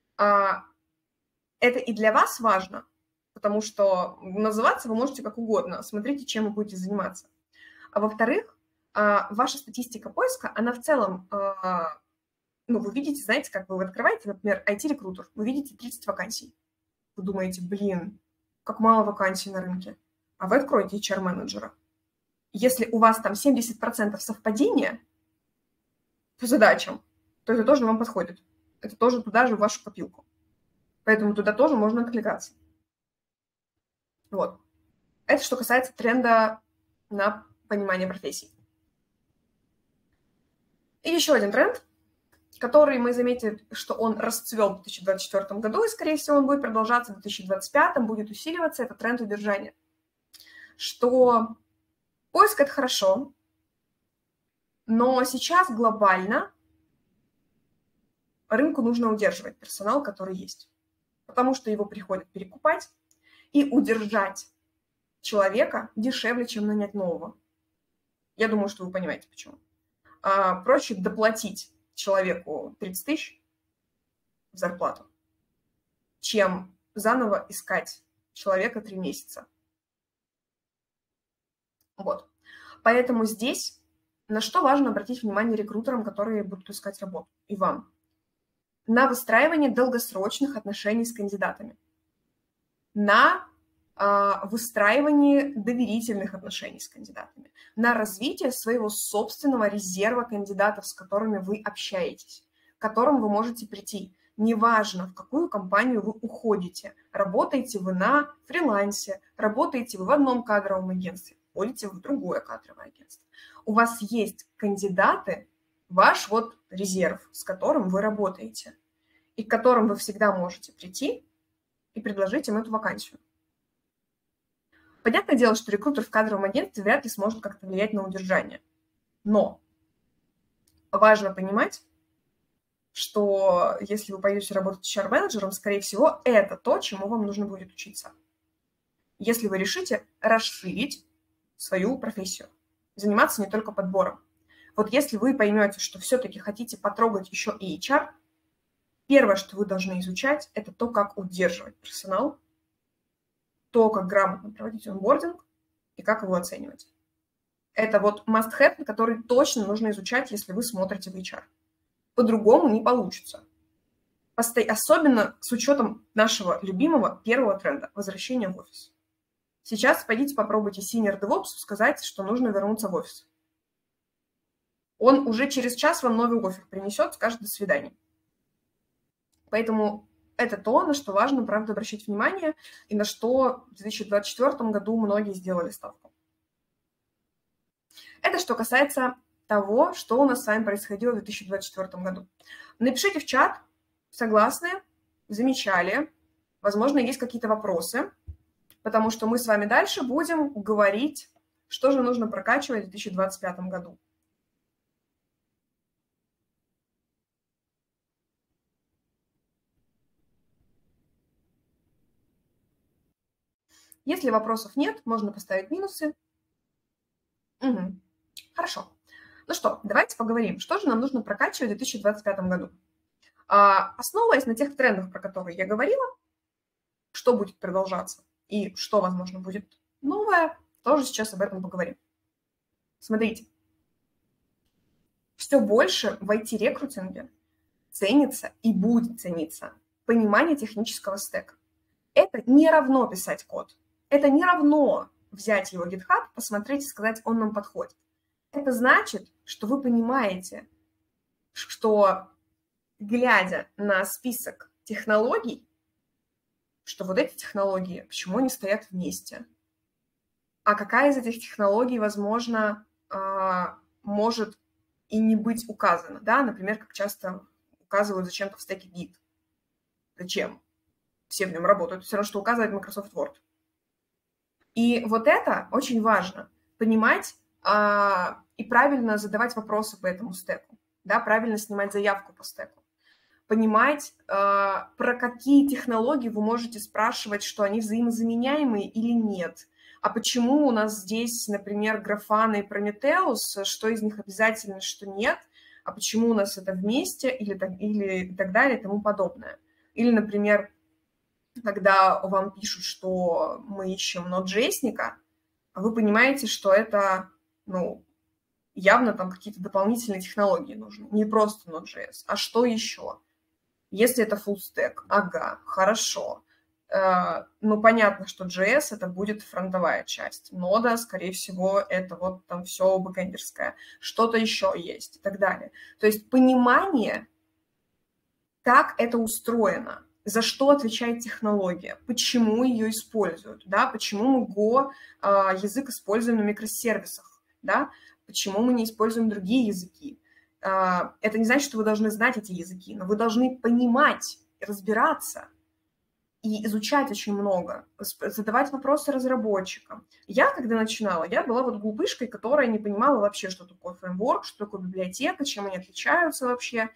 Это и для вас важно, потому что называться вы можете как угодно. Смотрите, чем вы будете заниматься. А во-вторых, ваша статистика поиска, она в целом, ну, вы видите, знаете, как вы открываете, например, ай ти-рекрутер, вы видите тридцать вакансий. Вы думаете, блин, как мало вакансий на рынке. А вы откроете эйч ар-менеджера. Если у вас там семьдесят процентов совпадения по задачам, то это тоже вам подходит. Это тоже туда же в вашу копилку. Поэтому туда тоже можно откликаться. Вот. Это что касается тренда на понимание профессий. И еще один тренд, который мы заметили, что он расцвел в две тысячи двадцать четвёртом году, и, скорее всего, он будет продолжаться в две тысячи двадцать пятом, будет усиливаться, это тренд удержания. Что поиск – это хорошо, но сейчас глобально рынку нужно удерживать персонал, который есть, потому что его приходят перекупать, и удержать человека дешевле, чем нанять нового. Я думаю, что вы понимаете, почему. А, проще доплатить человеку тридцать тысяч в зарплату, чем заново искать человека три месяца. Вот. Поэтому здесь на что важно обратить внимание рекрутерам, которые будут искать работу, и вам? На выстраивание долгосрочных отношений с кандидатами, на э, выстраивание доверительных отношений с кандидатами, на развитие своего собственного резерва кандидатов, с которыми вы общаетесь, к которым вы можете прийти. Неважно, в какую компанию вы уходите. Работаете вы на фрилансе, работаете вы в одном кадровом агентстве, уходите вы в другое кадровое агентство. У вас есть кандидаты, ваш вот резерв, с которым вы работаете, и к которым вы всегда можете прийти и предложить им эту вакансию. Понятное дело, что рекрутер в кадровом агентстве вряд ли сможет как-то влиять на удержание. Но важно понимать, что если вы пойдете работать эйч ар-менеджером, скорее всего, это то, чему вам нужно будет учиться. Если вы решите расширить свою профессию, заниматься не только подбором. Вот если вы поймете, что все-таки хотите потрогать еще и эйч ар, первое, что вы должны изучать, это то, как удерживать персонал, то, как грамотно проводить онбординг и как его оценивать. Это вот must-have, который точно нужно изучать, если вы смотрите в эйч ар. По-другому не получится. Особенно с учетом нашего любимого первого тренда – возвращения в офис. Сейчас пойдите попробуйте Senior DevOps сказать, что нужно вернуться в офис. Он уже через час вам новый оффер принесет, скажет «до свидания». Поэтому это то, на что важно, правда, обращать внимание, и на что в две тысячи двадцать четвёртом году многие сделали ставку. Это что касается того, что у нас с вами происходило в две тысячи двадцать четвёртом году. Напишите в чат, согласны, замечали, возможно, есть какие-то вопросы, потому что мы с вами дальше будем говорить, что же нужно прокачивать в две тысячи двадцать пятом году. Если вопросов нет, можно поставить минусы. Угу. Хорошо. Ну что, давайте поговорим, что же нам нужно прокачивать в две тысячи двадцать пятом году. Основываясь на тех трендах, про которые я говорила, что будет продолжаться и что, возможно, будет новое, тоже сейчас об этом поговорим. Смотрите, все больше в ай ти-рекрутинге ценится и будет цениться понимание технического стека. Это не равно писать код. Это не равно взять его в GitHub, посмотреть и сказать, он нам подходит. Это значит, что вы понимаете, что, глядя на список технологий, что вот эти технологии, почему они стоят вместе, а какая из этих технологий, возможно, может и не быть указана, да, например, как часто указывают зачем-то в стеке Git. Зачем? Все в нем работают, все равно, что указывает Microsoft Word. И вот это очень важно, понимать а, и правильно задавать вопросы по этому стеку, да, правильно снимать заявку по стеку, понимать, а, про какие технологии вы можете спрашивать, что они взаимозаменяемые или нет, а почему у нас здесь, например, Grafana и Prometheus, что из них обязательно, что нет, а почему у нас это вместе или, или и так далее и тому подобное. Или, например, когда вам пишут, что мы ищем Node.js-ника, вы понимаете, что это, ну, явно там какие-то дополнительные технологии нужны. Не просто Node.js, а что еще? Если это full stack, ага, хорошо. Э, ну, понятно, что джей эс это будет фронтовая часть. Нода, скорее всего, это вот там все бэкэндерское. Что-то еще есть и так далее. То есть понимание, как это устроено, за что отвечает технология, почему ее используют, да, почему мы Go э, язык используем на микросервисах, да, почему мы не используем другие языки. Э, это не значит, что вы должны знать эти языки, но вы должны понимать, разбираться и изучать очень много, задавать вопросы разработчикам. Я, когда начинала, я была вот глупышкой, которая не понимала вообще, что такое фреймворк, что такое библиотека, чем они отличаются вообще.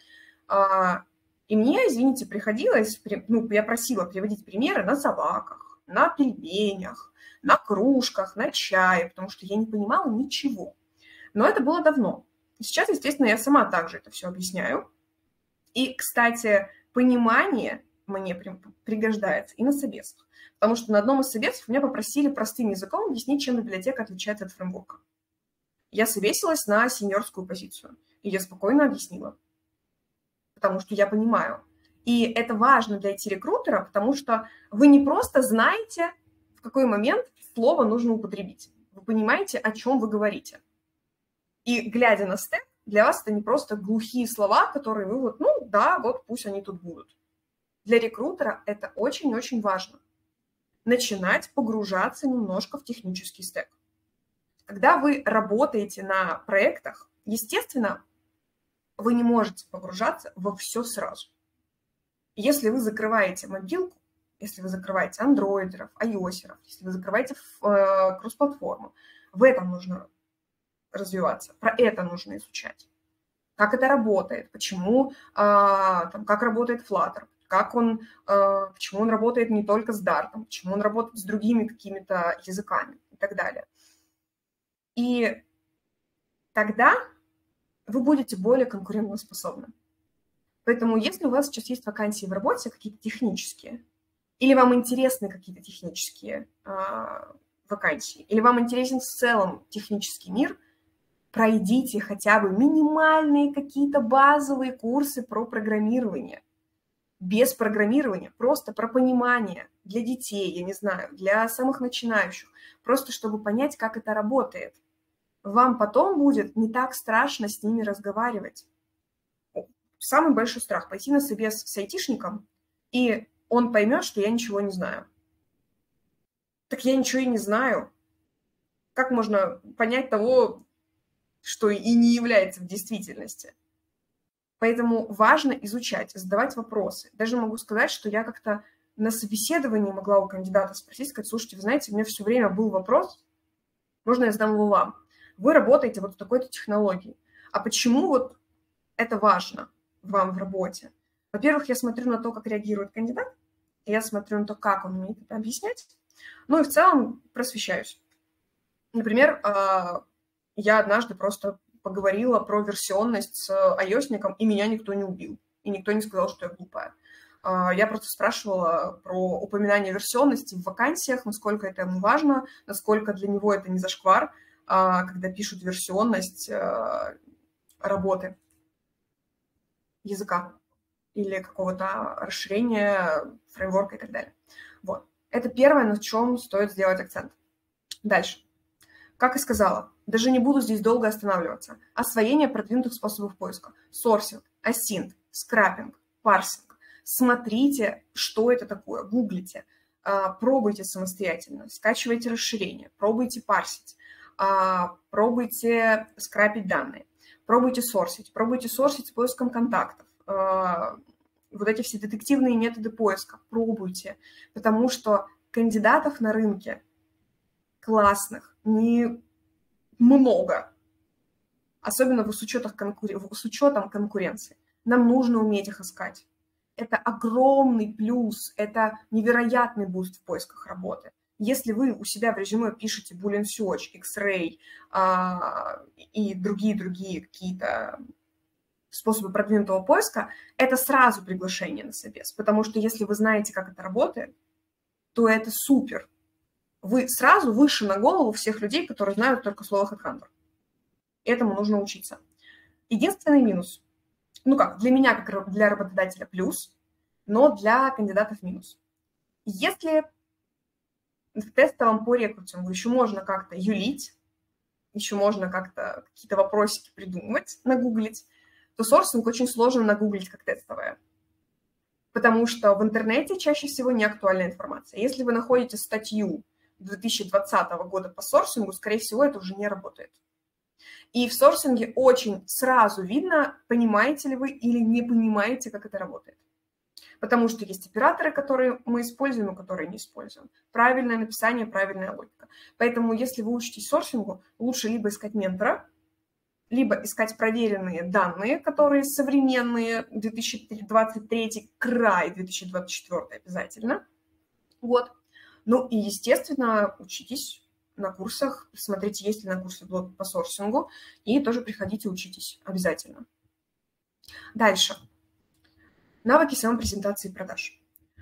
И мне, извините, приходилось, ну, я просила приводить примеры на собаках, на пельменях, на кружках, на чае, потому что я не понимала ничего. Но это было давно. Сейчас, естественно, я сама также это все объясняю. И, кстати, понимание мне пригождается и на собесах. Потому что на одном из собесов меня попросили простым языком объяснить, чем библиотека отличается от фреймворка. Я собесилась на сеньорскую позицию, и я спокойно объяснила. Потому что я понимаю. И это важно для ай ти-рекрутера, потому что вы не просто знаете, в какой момент слово нужно употребить. Вы понимаете, о чем вы говорите. И глядя на стек, для вас это не просто глухие слова, которые вы вот, ну да, вот пусть они тут будут. Для рекрутера это очень-очень важно. Начинать погружаться немножко в технический стек. Когда вы работаете на проектах, естественно, вы не можете погружаться во все сразу. Если вы закрываете мобилку, если вы закрываете андроидеров, айосеров, если вы закрываете э, кросс-платформу, в этом нужно развиваться, про это нужно изучать. Как это работает, почему, э, там, как работает Flutter, как он, э, почему он работает не только с Dart, почему он работает с другими какими-то языками и так далее. И тогда вы будете более конкурентоспособны. Поэтому если у вас сейчас есть вакансии в работе, какие-то технические, или вам интересны какие-то технические э, вакансии, или вам интересен в целом технический мир, пройдите хотя бы минимальные какие-то базовые курсы про программирование. Без программирования, просто про понимание для детей, я не знаю, для самых начинающих, просто чтобы понять, как это работает. Вам потом будет не так страшно с ними разговаривать. Самый большой страх – пойти на собес с айтишником, и он поймет, что я ничего не знаю. Так я ничего и не знаю. Как можно понять того, что и не является в действительности? Поэтому важно изучать, задавать вопросы. Даже могу сказать, что я как-то на собеседовании могла у кандидата спросить, сказать, слушайте, вы знаете, у меня все время был вопрос, можно я задам его вам? Вы работаете вот в такой-то технологии. А почему вот это важно вам в работе? Во-первых, я смотрю на то, как реагирует кандидат, я смотрю на то, как он умеет это объяснять, ну и в целом просвещаюсь. Например, я однажды просто поговорила про версионность с айосником, и меня никто не убил, и никто не сказал, что я глупая. Я просто спрашивала про упоминание версионности в вакансиях, насколько это ему важно, насколько для него это не зашквар, когда пишут версионность работы, языка или какого-то расширения, фреймворка и так далее. Вот. Это первое, на чем стоит сделать акцент. Дальше. Как и сказала, даже не буду здесь долго останавливаться. Освоение продвинутых способов поиска. Сорсинг, асинт, скрапинг, парсинг. Смотрите, что это такое, гуглите, пробуйте самостоятельно, скачивайте расширения, пробуйте парсить, пробуйте скрапить данные, пробуйте сорсить, пробуйте сорсить с поиском контактов. Вот эти все детективные методы поиска пробуйте, потому что кандидатов на рынке классных не много, особенно с учетом, конкур... с учетом конкуренции. Нам нужно уметь их искать. Это огромный плюс, это невероятный буст в поисках работы. Если вы у себя в резюме пишете Boolean Search, X-Ray а, и другие-другие какие-то способы продвинутого поиска, это сразу приглашение на собес, потому что если вы знаете, как это работает, то это супер. Вы сразу выше на голову всех людей, которые знают только слово HeadHunter. Этому нужно учиться. Единственный минус. Ну как, для меня, как для работодателя, плюс, но для кандидатов минус. Если в тестовом по рекрутингу еще можно как-то юлить, еще можно как-то какие-то вопросики придумывать, нагуглить, то сорсинг очень сложно нагуглить как тестовое. Потому что в интернете чаще всего не актуальная информация. Если вы находите статью две тысячи двадцатого года по сорсингу, скорее всего, это уже не работает. И в сорсинге очень сразу видно, понимаете ли вы или не понимаете, как это работает. Потому что есть операторы, которые мы используем, и которые не используем. Правильное написание, правильная логика. Поэтому, если вы учитесь сорсингу, лучше либо искать ментора, либо искать проверенные данные, которые современные, две тысячи двадцать третий, край две тысячи двадцать четвёртый обязательно. Вот. Ну и, естественно, учитесь на курсах, смотрите, есть ли на курсе блог по сорсингу, и тоже приходите, учитесь обязательно. Дальше. Навыки самопрезентации и продаж.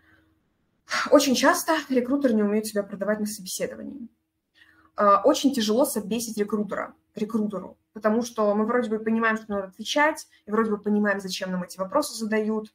Очень часто рекрутеры не умеют себя продавать на собеседовании. Очень тяжело собесить рекрутера, рекрутеру, потому что мы вроде бы понимаем, что надо отвечать, и вроде бы понимаем, зачем нам эти вопросы задают,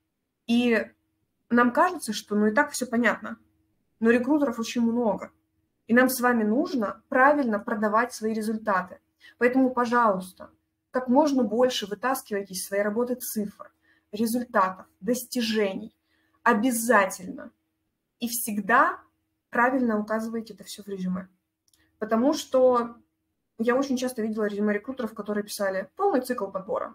и нам кажется, что ну и так все понятно, но рекрутеров очень много. И нам с вами нужно правильно продавать свои результаты. Поэтому, пожалуйста, как можно больше вытаскивайте из своей работы цифр, результатов, достижений. Обязательно. И всегда правильно указывайте это все в резюме. Потому что я очень часто видела резюме рекрутеров, которые писали «полный цикл подбора».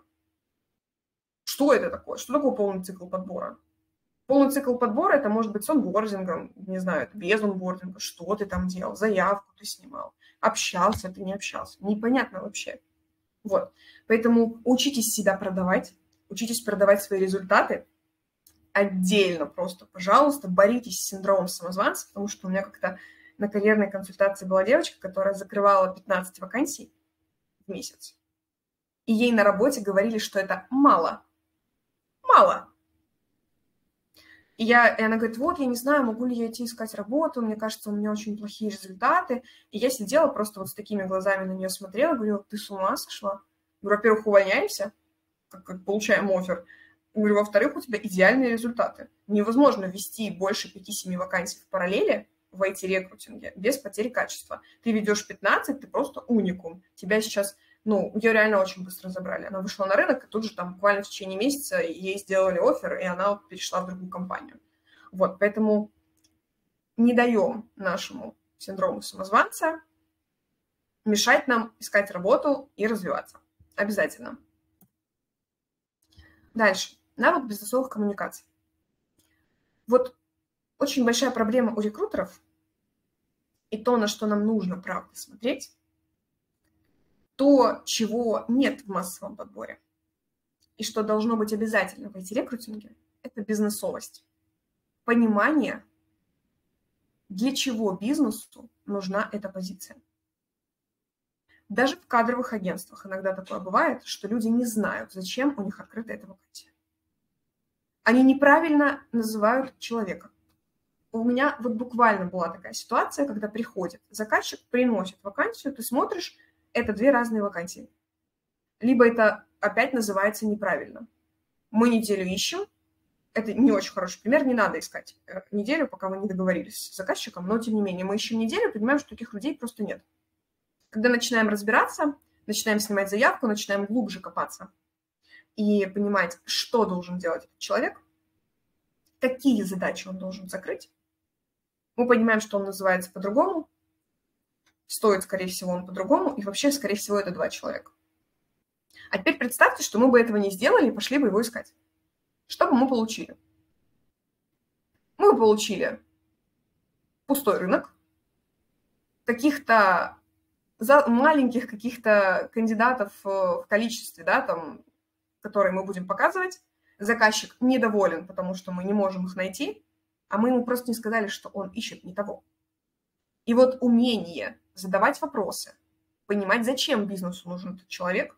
Что это такое? Что такое полный цикл подбора? Полный цикл подбора – это может быть с онбордингом, не знаю, без онбординга, что ты там делал, заявку ты снимал, общался ты, не общался. Непонятно вообще. Вот. Поэтому учитесь себя продавать, учитесь продавать свои результаты отдельно просто, пожалуйста, боритесь с синдромом самозванца, потому что у меня как-то на карьерной консультации была девочка, которая закрывала пятнадцать вакансий в месяц. И ей на работе говорили, что это мало. Мало. И, я, и она говорит, вот, я не знаю, могу ли я идти искать работу, мне кажется, у меня очень плохие результаты. И я сидела просто вот с такими глазами на нее смотрела, говорю, ты с ума сошла? Говорю, во-первых, увольняемся, как, как получаем оффер. Говорю, во-вторых, у тебя идеальные результаты. Невозможно ввести больше пяти-семи вакансий в параллели в ай ти-рекрутинге без потери качества. Ты ведешь пятнадцать, ты просто уникум. Тебя сейчас, ну, ее реально очень быстро забрали. Она вышла на рынок, и тут же там буквально в течение месяца ей сделали оффер, и она перешла в другую компанию. Вот, поэтому не даем нашему синдрому самозванца мешать нам искать работу и развиваться. Обязательно. Дальше. Навык бизнесовых коммуникаций. Вот очень большая проблема у рекрутеров, и то, на что нам нужно, правда, смотреть, то, чего нет в массовом подборе, и что должно быть обязательно в ай ти-рекрутинге, это бизнесовость. Понимание, для чего бизнесу нужна эта позиция. Даже в кадровых агентствах иногда такое бывает, что люди не знают, зачем у них открыта эта вакансия. Они неправильно называют человека. У меня вот буквально была такая ситуация, когда приходит заказчик, приносит вакансию, ты смотришь, это две разные вакансии. Либо это опять называется неправильно. Мы неделю ищем, это не очень хороший пример, не надо искать неделю, пока вы не договорились с заказчиком, но тем не менее мы ищем неделю, понимаем, что таких людей просто нет. Когда начинаем разбираться, начинаем снимать заявку, начинаем глубже копаться и понимать, что должен делать этот человек, какие задачи он должен закрыть, мы понимаем, что он называется по-другому, стоит, скорее всего, он по-другому, и вообще, скорее всего, это два человека. А теперь представьте, что мы бы этого не сделали и пошли бы его искать. Что бы мы получили? Мы бы получили пустой рынок, каких-то маленьких каких-то кандидатов в количестве, да, там, которые мы будем показывать. Заказчик недоволен, потому что мы не можем их найти, а мы ему просто не сказали, что он ищет не того. И вот умение задавать вопросы, понимать, зачем бизнесу нужен этот человек,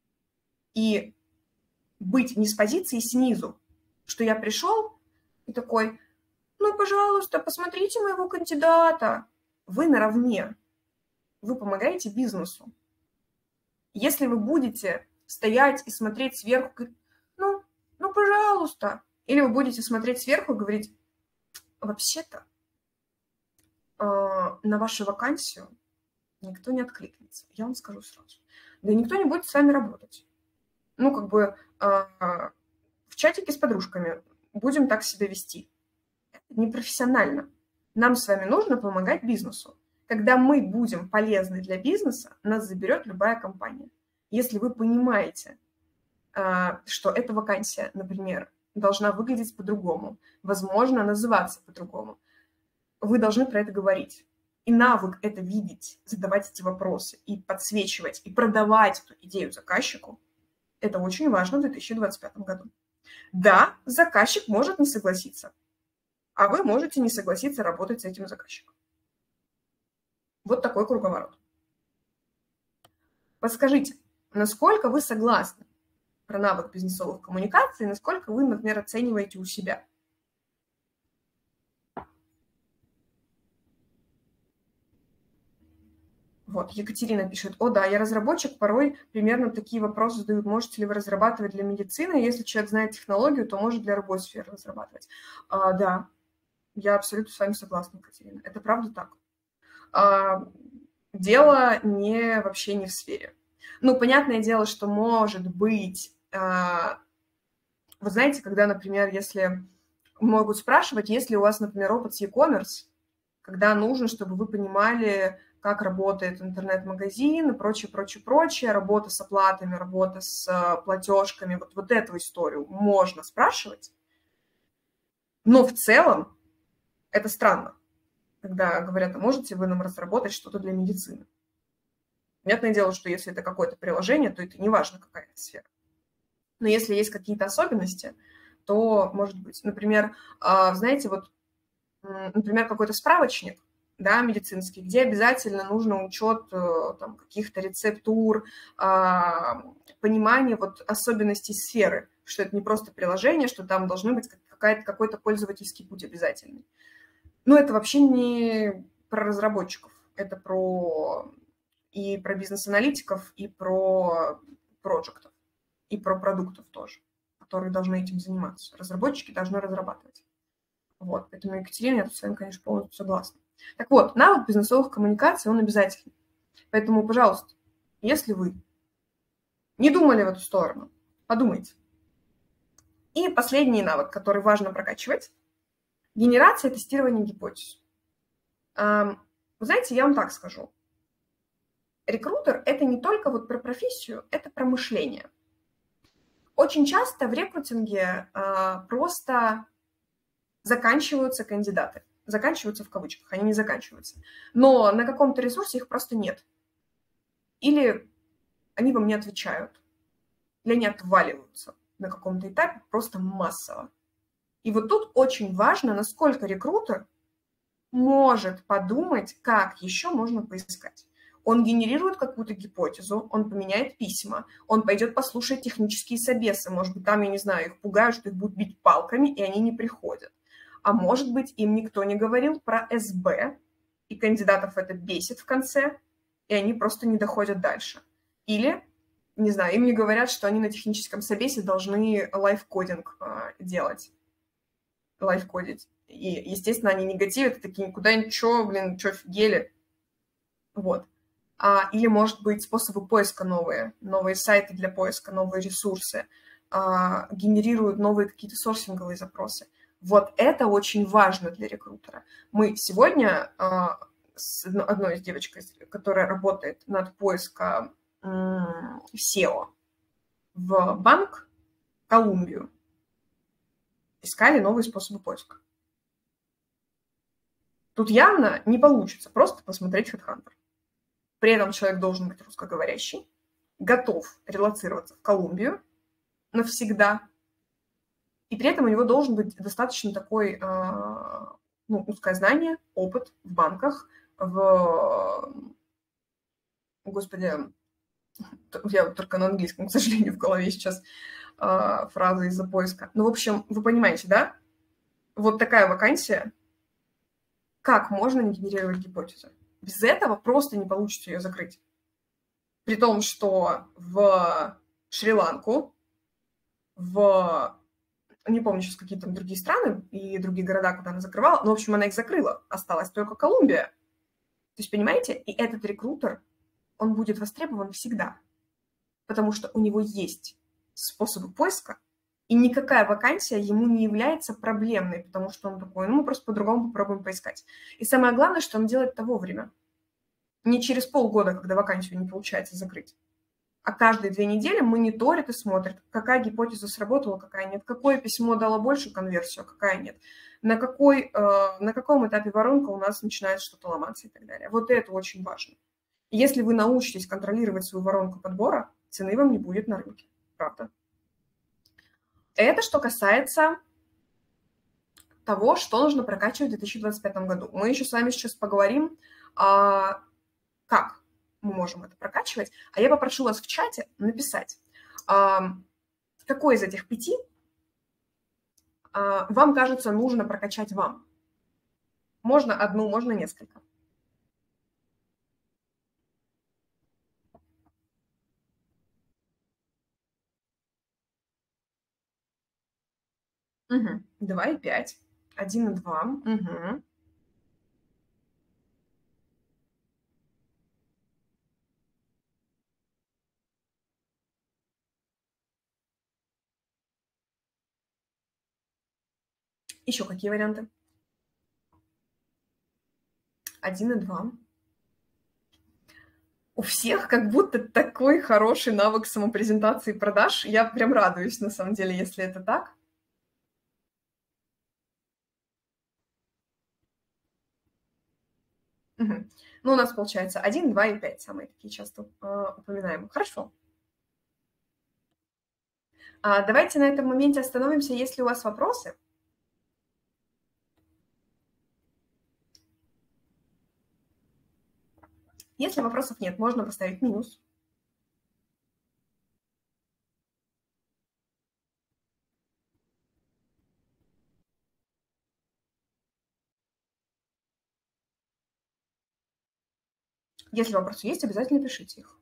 и быть не с позиции снизу, что я пришел и такой, ну, пожалуйста, посмотрите моего кандидата. Вы наравне. Вы помогаете бизнесу. Если вы будете стоять и смотреть сверху, ну, ну, пожалуйста, или вы будете смотреть сверху и говорить, вообще-то э, на вашу вакансию никто не откликнется. Я вам скажу сразу. Да никто не будет с вами работать. Ну, как бы э, в чатике с подружками будем так себя вести. Это непрофессионально. Нам с вами нужно помогать бизнесу. Когда мы будем полезны для бизнеса, нас заберет любая компания. Если вы понимаете, что эта вакансия, например, должна выглядеть по-другому, возможно, называться по-другому, вы должны про это говорить. И навык это видеть, задавать эти вопросы, и подсвечивать, и продавать эту идею заказчику, это очень важно в две тысячи двадцать пятом году. Да, заказчик может не согласиться, а вы можете не согласиться работать с этим заказчиком. Вот такой круговорот. Подскажите, насколько вы согласны про навык бизнесовых коммуникаций, насколько вы, например, оцениваете у себя? Вот, Екатерина пишет, о да, я разработчик, порой примерно такие вопросы задают, можете ли вы разрабатывать для медицины, если человек знает технологию, то может для любой сферы разрабатывать. А, да, я абсолютно с вами согласна, Екатерина, это правда так. А, дело не вообще не в сфере. Ну, понятное дело, что может быть, а, вы знаете, когда, например, если могут спрашивать, есть ли у вас, например, опыт с e-commerce, когда нужно, чтобы вы понимали, как работает интернет-магазин и прочее, прочее, прочее, работа с оплатами, работа с платежками, вот, вот эту историю можно спрашивать, но в целом это странно, когда говорят, а можете вы нам разработать что-то для медицины? Понятное дело, что если это какое-то приложение, то это не важно, какая это сфера. Но если есть какие-то особенности, то, может быть, например, знаете, вот, например, какой-то справочник, да, медицинский, где обязательно нужно учет там, каких-то рецептур, понимание вот особенностей сферы, что это не просто приложение, что там должны быть какая-то, какой-то пользовательский путь обязательный. Но это вообще не про разработчиков, это про и про бизнес-аналитиков, и про проектов, и про продуктов тоже, которые должны этим заниматься. Разработчики должны разрабатывать. Вот, поэтому, Екатерина, я тут с вами, конечно, полностью согласна. Так вот, навык бизнесовых коммуникаций, он обязательный. Поэтому, пожалуйста, если вы не думали в эту сторону, подумайте. И последний навык, который важно прокачивать, генерация и тестирование гипотез. Вы знаете, я вам так скажу. Рекрутер – это не только вот про профессию, это про мышление. Очень часто в рекрутинге просто заканчиваются кандидаты. Заканчиваются в кавычках, они не заканчиваются. Но на каком-то ресурсе их просто нет. Или они вам не отвечают. Или они отваливаются на каком-то этапе просто массово. И вот тут очень важно, насколько рекрутер может подумать, как еще можно поискать. Он генерирует какую-то гипотезу, он поменяет письма, он пойдет послушать технические собесы. Может быть, там, я не знаю, их пугают, что их будут бить палками, и они не приходят. А может быть, им никто не говорил про эс бэ, и кандидатов это бесит в конце, и они просто не доходят дальше. Или, не знаю, им не говорят, что они на техническом собесе должны лайфкодинг э, делать, лайфкодить. И, естественно, они негативят, такие, никуда ничего, блин, что офигели. Вот. А, или, может быть, способы поиска новые, новые сайты для поиска, новые ресурсы, а, генерируют новые какие-то сорсинговые запросы. Вот это очень важно для рекрутера. Мы сегодня а, с одной из девочек, которая работает над поиском м, сео в банк, Колумбию, искали новые способы поиска. Тут явно не получится просто посмотреть HeadHunter. При этом человек должен быть русскоговорящий, готов релоцироваться в Колумбию навсегда, и при этом у него должен быть достаточно такой, ну, узкое знание, опыт в банках, в... Господи, я только на английском, к сожалению, в голове сейчас фраза из-за поиска. Ну, в общем, вы понимаете, да? Вот такая вакансия. Как можно не генерировать гипотезы? Без этого просто не получится ее закрыть. При том, что в Шри-Ланку, в, не помню сейчас, какие там другие страны и другие города, куда она закрывала, но, в общем, она их закрыла. Осталась только Колумбия. То есть, понимаете, и этот рекрутер, он будет востребован всегда, потому что у него есть способы поиска, и никакая вакансия ему не является проблемной, потому что он такой, ну, мы просто по-другому попробуем поискать. И самое главное, что он делает это вовремя. Не через полгода, когда вакансию не получается закрыть, а каждые две недели мониторит и смотрит, какая гипотеза сработала, какая нет, какое письмо дало больше конверсию, а какая нет, на, какой, э, на каком этапе воронка у нас начинает что-то ломаться и так далее. Вот это очень важно. И если вы научитесь контролировать свою воронку подбора, цены вам не будет на рынке. Правда. Это что касается того, что нужно прокачивать в две тысячи двадцать пятом году. Мы еще с вами сейчас поговорим, а, как мы можем это прокачивать. А я попрошу вас в чате написать, а, какой из этих пяти а, вам кажется нужно прокачать вам. Можно одну, можно несколько. Угу. два и пять. один и два. Угу. Еще какие варианты? один и два. У всех как будто такой хороший навык самопрезентации и продаж. Я прям радуюсь, на самом деле, если это так. Угу. Ну, у нас получается один, два и пять, самые такие часто э, упоминаемые. Хорошо. А, давайте на этом моменте остановимся, если у вас вопросы. Если вопросов нет, можно поставить минус. Если вопросы есть, обязательно пишите их.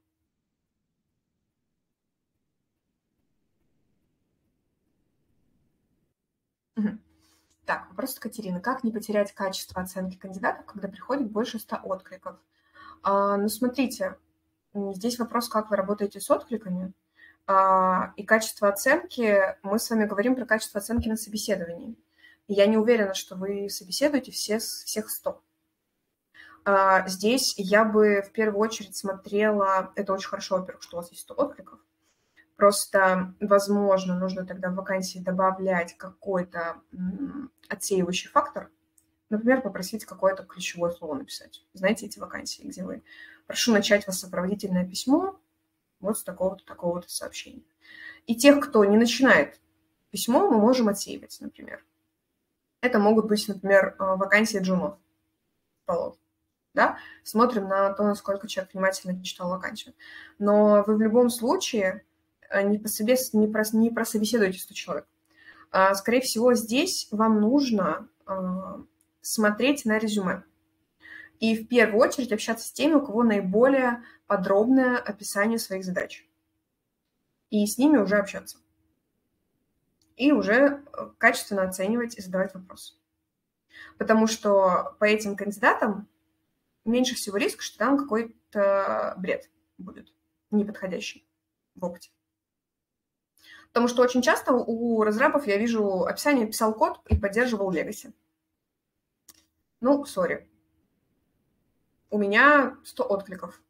Угу. Так, вопрос от Катерины. Как не потерять качество оценки кандидатов, когда приходит больше ста откликов? А, ну, смотрите, здесь вопрос, как вы работаете с откликами. А, и качество оценки, мы с вами говорим про качество оценки на собеседовании. И я не уверена, что вы собеседуете все, всех сто. А, здесь я бы в первую очередь смотрела, это очень хорошо, во-первых, что у вас есть сто откликов, просто, возможно, нужно тогда в вакансии добавлять какой-то отсеивающий фактор, например, попросить какое-то ключевое слово написать. Знаете, эти вакансии, где вы прошу начать вас сопроводительное письмо вот с такого-то, такого-то сообщения. И тех, кто не начинает письмо, мы можем отсеивать, например. Это могут быть, например, вакансии джунов, полов. да, смотрим на то, насколько человек внимательно читал вакансию. Но вы в любом случае не, по себе, не, про, не прособеседуете сто человек. Скорее всего, здесь вам нужно смотреть на резюме. И в первую очередь общаться с теми, у кого наиболее подробное описание своих задач. И с ними уже общаться. И уже качественно оценивать и задавать вопросы. Потому что по этим кандидатам меньше всего риск, что там какой-то бред будет неподходящий в опыте. Потому что очень часто у разрабов я вижу описание «писал код и поддерживал Legacy». Ну, сори. У меня сто откликов.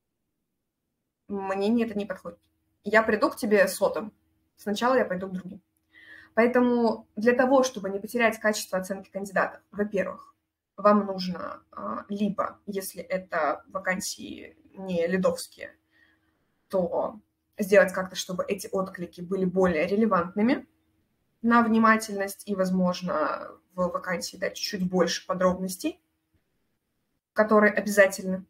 Мне это не подходит. Я приду к тебе с сотом. Сначала я пойду к другим. Поэтому для того, чтобы не потерять качество оценки кандидатов, во-первых, вам нужно либо, если это вакансии не лидовские, то сделать как-то, чтобы эти отклики были более релевантными на внимательность и, возможно, в вакансии дать чуть больше подробностей, которые обязательны.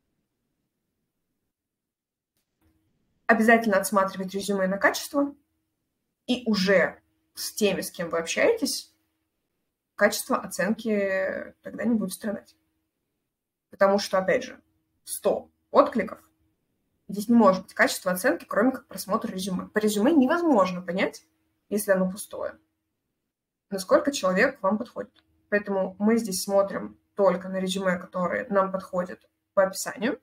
Обязательно отсматривать резюме на качество, и уже с теми, с кем вы общаетесь, качество оценки тогда не будет страдать. Потому что, опять же, сто откликов, здесь не может быть качества оценки, кроме как просмотра резюме. По резюме невозможно понять, если оно пустое, насколько человек вам подходит. Поэтому мы здесь смотрим только на резюме, которые нам подходят по описанию.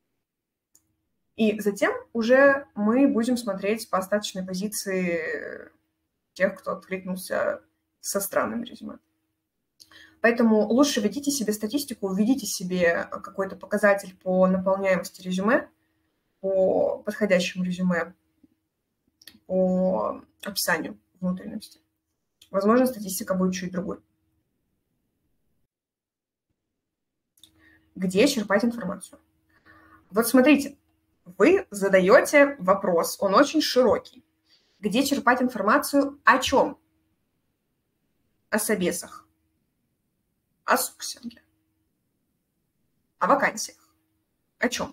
И затем уже мы будем смотреть по остаточной позиции тех, кто откликнулся со странным резюме. Поэтому лучше введите себе статистику, введите себе какой-то показатель по наполняемости резюме, по подходящему резюме, по описанию внутренности. Возможно, статистика будет чуть другой. Где черпать информацию? Вот смотрите, вы задаете вопрос, он очень широкий. Где черпать информацию о чем? О собесах, о сорсинге, о вакансиях. О чем?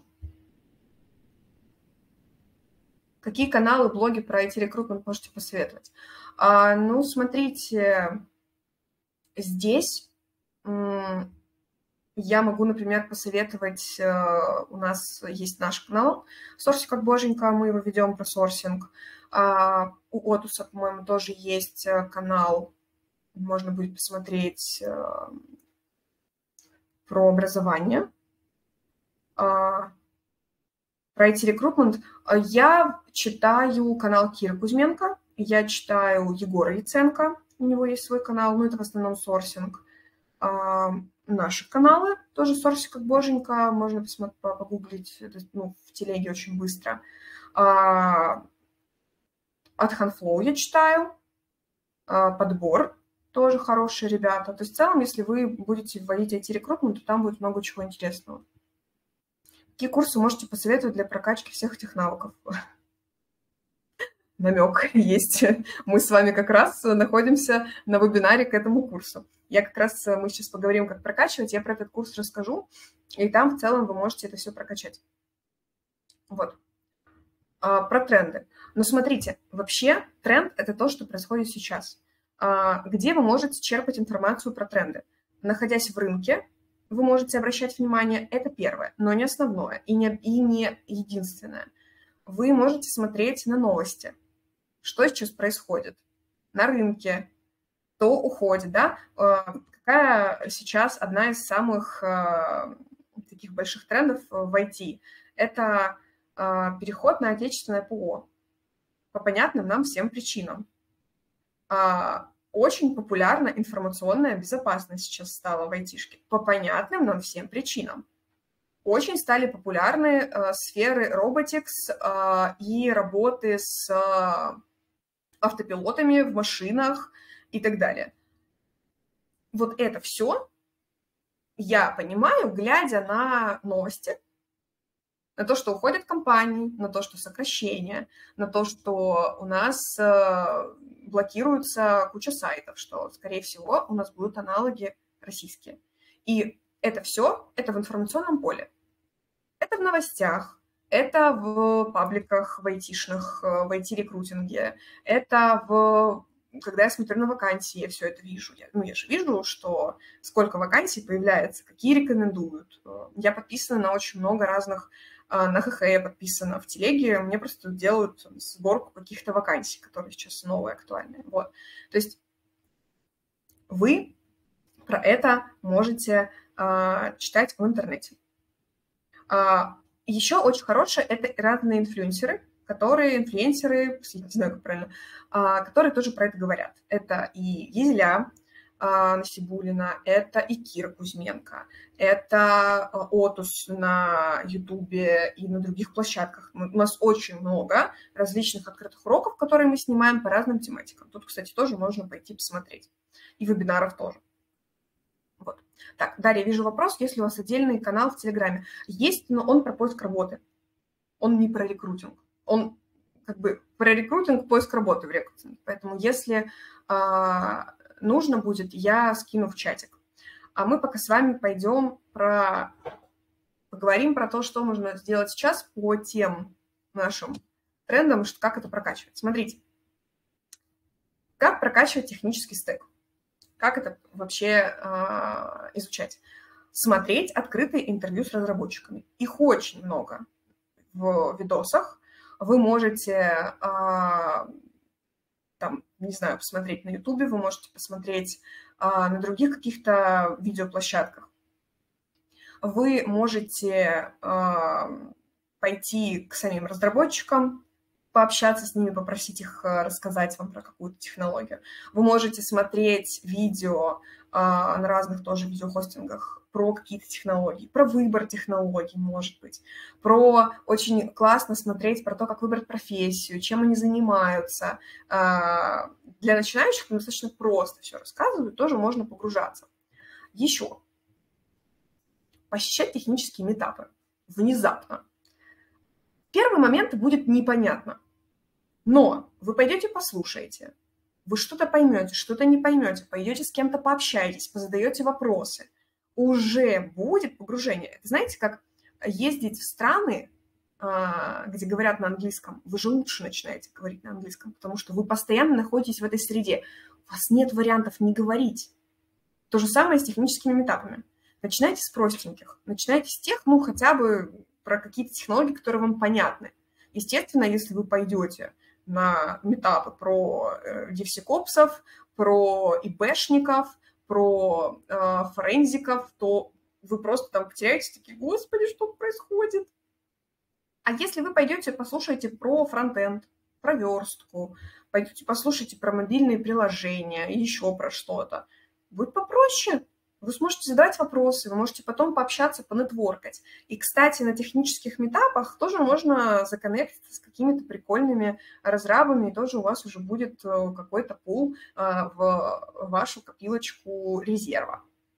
Какие каналы, блоги про ай ти-рекрутмент можете посоветовать? А, ну, смотрите, здесь я могу, например, посоветовать, у нас есть наш канал «Сорсинг как боженька», мы его ведем про сорсинг. А, у Отуса, по-моему, тоже есть канал, можно будет посмотреть про образование. А, про ай ти-рекрутмент. Я читаю канал Киры Кузьменко, я читаю Егора Яценко, у него есть свой канал, но это в основном сорсинг. А, наши каналы, тоже сорсинг как боженька, можно посмотреть, погуглить, ну, в телеге очень быстро. А, от Ханфлоу я читаю, а, подбор, тоже хорошие ребята. То есть в целом, если вы будете вводить ай ти-рекрутмент, то там будет много чего интересного. Какие курсы можете посоветовать для прокачки всех этих навыков? Намек есть. Мы с вами как раз находимся на вебинаре к этому курсу. Я как раз, мы сейчас поговорим, как прокачивать, я про этот курс расскажу, и там в целом вы можете это все прокачать. Вот. А, про тренды. Но смотрите, вообще тренд – это то, что происходит сейчас. А, где вы можете черпать информацию про тренды? Находясь в рынке, вы можете обращать внимание, это первое, но не основное и не, и не единственное. Вы можете смотреть на новости, что сейчас происходит на рынке, кто уходит, да, какая сейчас одна из самых таких больших трендов в ай ти. Это переход на отечественное ПО по понятным нам всем причинам. Очень популярна информационная безопасность сейчас стала в айтишке по понятным нам всем причинам. Очень стали популярны э, сферы роботикс э, и работы с э, автопилотами в машинах и так далее. Вот это все я понимаю, глядя на новости, на то, что уходят компании, на то, что сокращения, на то, что у нас э, блокируется куча сайтов, что, скорее всего, у нас будут аналоги российские. И Это все, это в информационном поле. Это в новостях, это в пабликах в айтишных, в ай ти-рекрутинге, это в... Когда я смотрю на вакансии, я все это вижу. Я, ну, я же вижу, что сколько вакансий появляется, какие рекомендуют. Я подписана на очень много разных... На ха ха я подписана, в телеге мне просто делают сборку каких-то вакансий, которые сейчас новые, актуальные. Вот. То есть вы про это можете э, читать в интернете. А, еще очень хорошее – это разные инфлюенсеры, которые, инфлюенсеры, не знаю, как правильно, а, которые тоже про это говорят. Это и Езеля а, Насибуллина, это и Кира Кузьменко, это Отус на Ютубе и на других площадках. У нас очень много различных открытых уроков, которые мы снимаем по разным тематикам. Тут, кстати, тоже можно пойти посмотреть. И вебинаров тоже. Вот. Так, Дарья, вижу вопрос, есть ли у вас отдельный канал в Телеграме? Есть, но он про поиск работы. Он не про рекрутинг. Он как бы про рекрутинг, поиск работы в рекрутинге. Поэтому если э, нужно будет, я скину в чатик. А мы пока с вами пойдем про... поговорим про то, что можно сделать сейчас по тем нашим трендам, как это прокачивать. Смотрите, как прокачивать технический стек. Как это вообще э, изучать? Смотреть открытые интервью с разработчиками. Их очень много в видосах. Вы можете, э, там, не знаю, посмотреть на Ютубе, вы можете посмотреть э, на других каких-то видеоплощадках. Вы можете э, пойти к самим разработчикам, пообщаться с ними, попросить их рассказать вам про какую-то технологию. Вы можете смотреть видео а, на разных тоже видеохостингах про какие-то технологии, про выбор технологий, может быть, про очень классно смотреть про то, как выбрать профессию, чем они занимаются. А, для начинающих достаточно просто все рассказывают, тоже можно погружаться. Еще. Посещать технические митапы внезапно. Первый момент будет непонятно. Но вы пойдете послушаете, вы что-то поймете, что-то не поймете, пойдете с кем-то пообщаетесь, позадаете вопросы. Уже будет погружение. Это знаете, как ездить в страны, где говорят на английском, вы же лучше начинаете говорить на английском, потому что вы постоянно находитесь в этой среде. У вас нет вариантов не говорить. То же самое с техническими митапами. Начинайте с простеньких. Начинайте с тех, ну, хотя бы про какие-то технологии, которые вам понятны. Естественно, если вы пойдете на митапы про девсекопсов, про ИБшников, про э, форензиков, то вы просто там потеряетесь, такие, господи, что происходит? А если вы пойдете послушаете про фронтенд, про верстку, пойдете послушаете про мобильные приложения, еще про что-то, будет попроще. Вы сможете задавать вопросы, вы можете потом пообщаться, понетворкать. И, кстати, на технических митапах тоже можно законнектиться с какими-то прикольными разрабами, и тоже у вас уже будет какой-то пул в вашу копилочку резерва.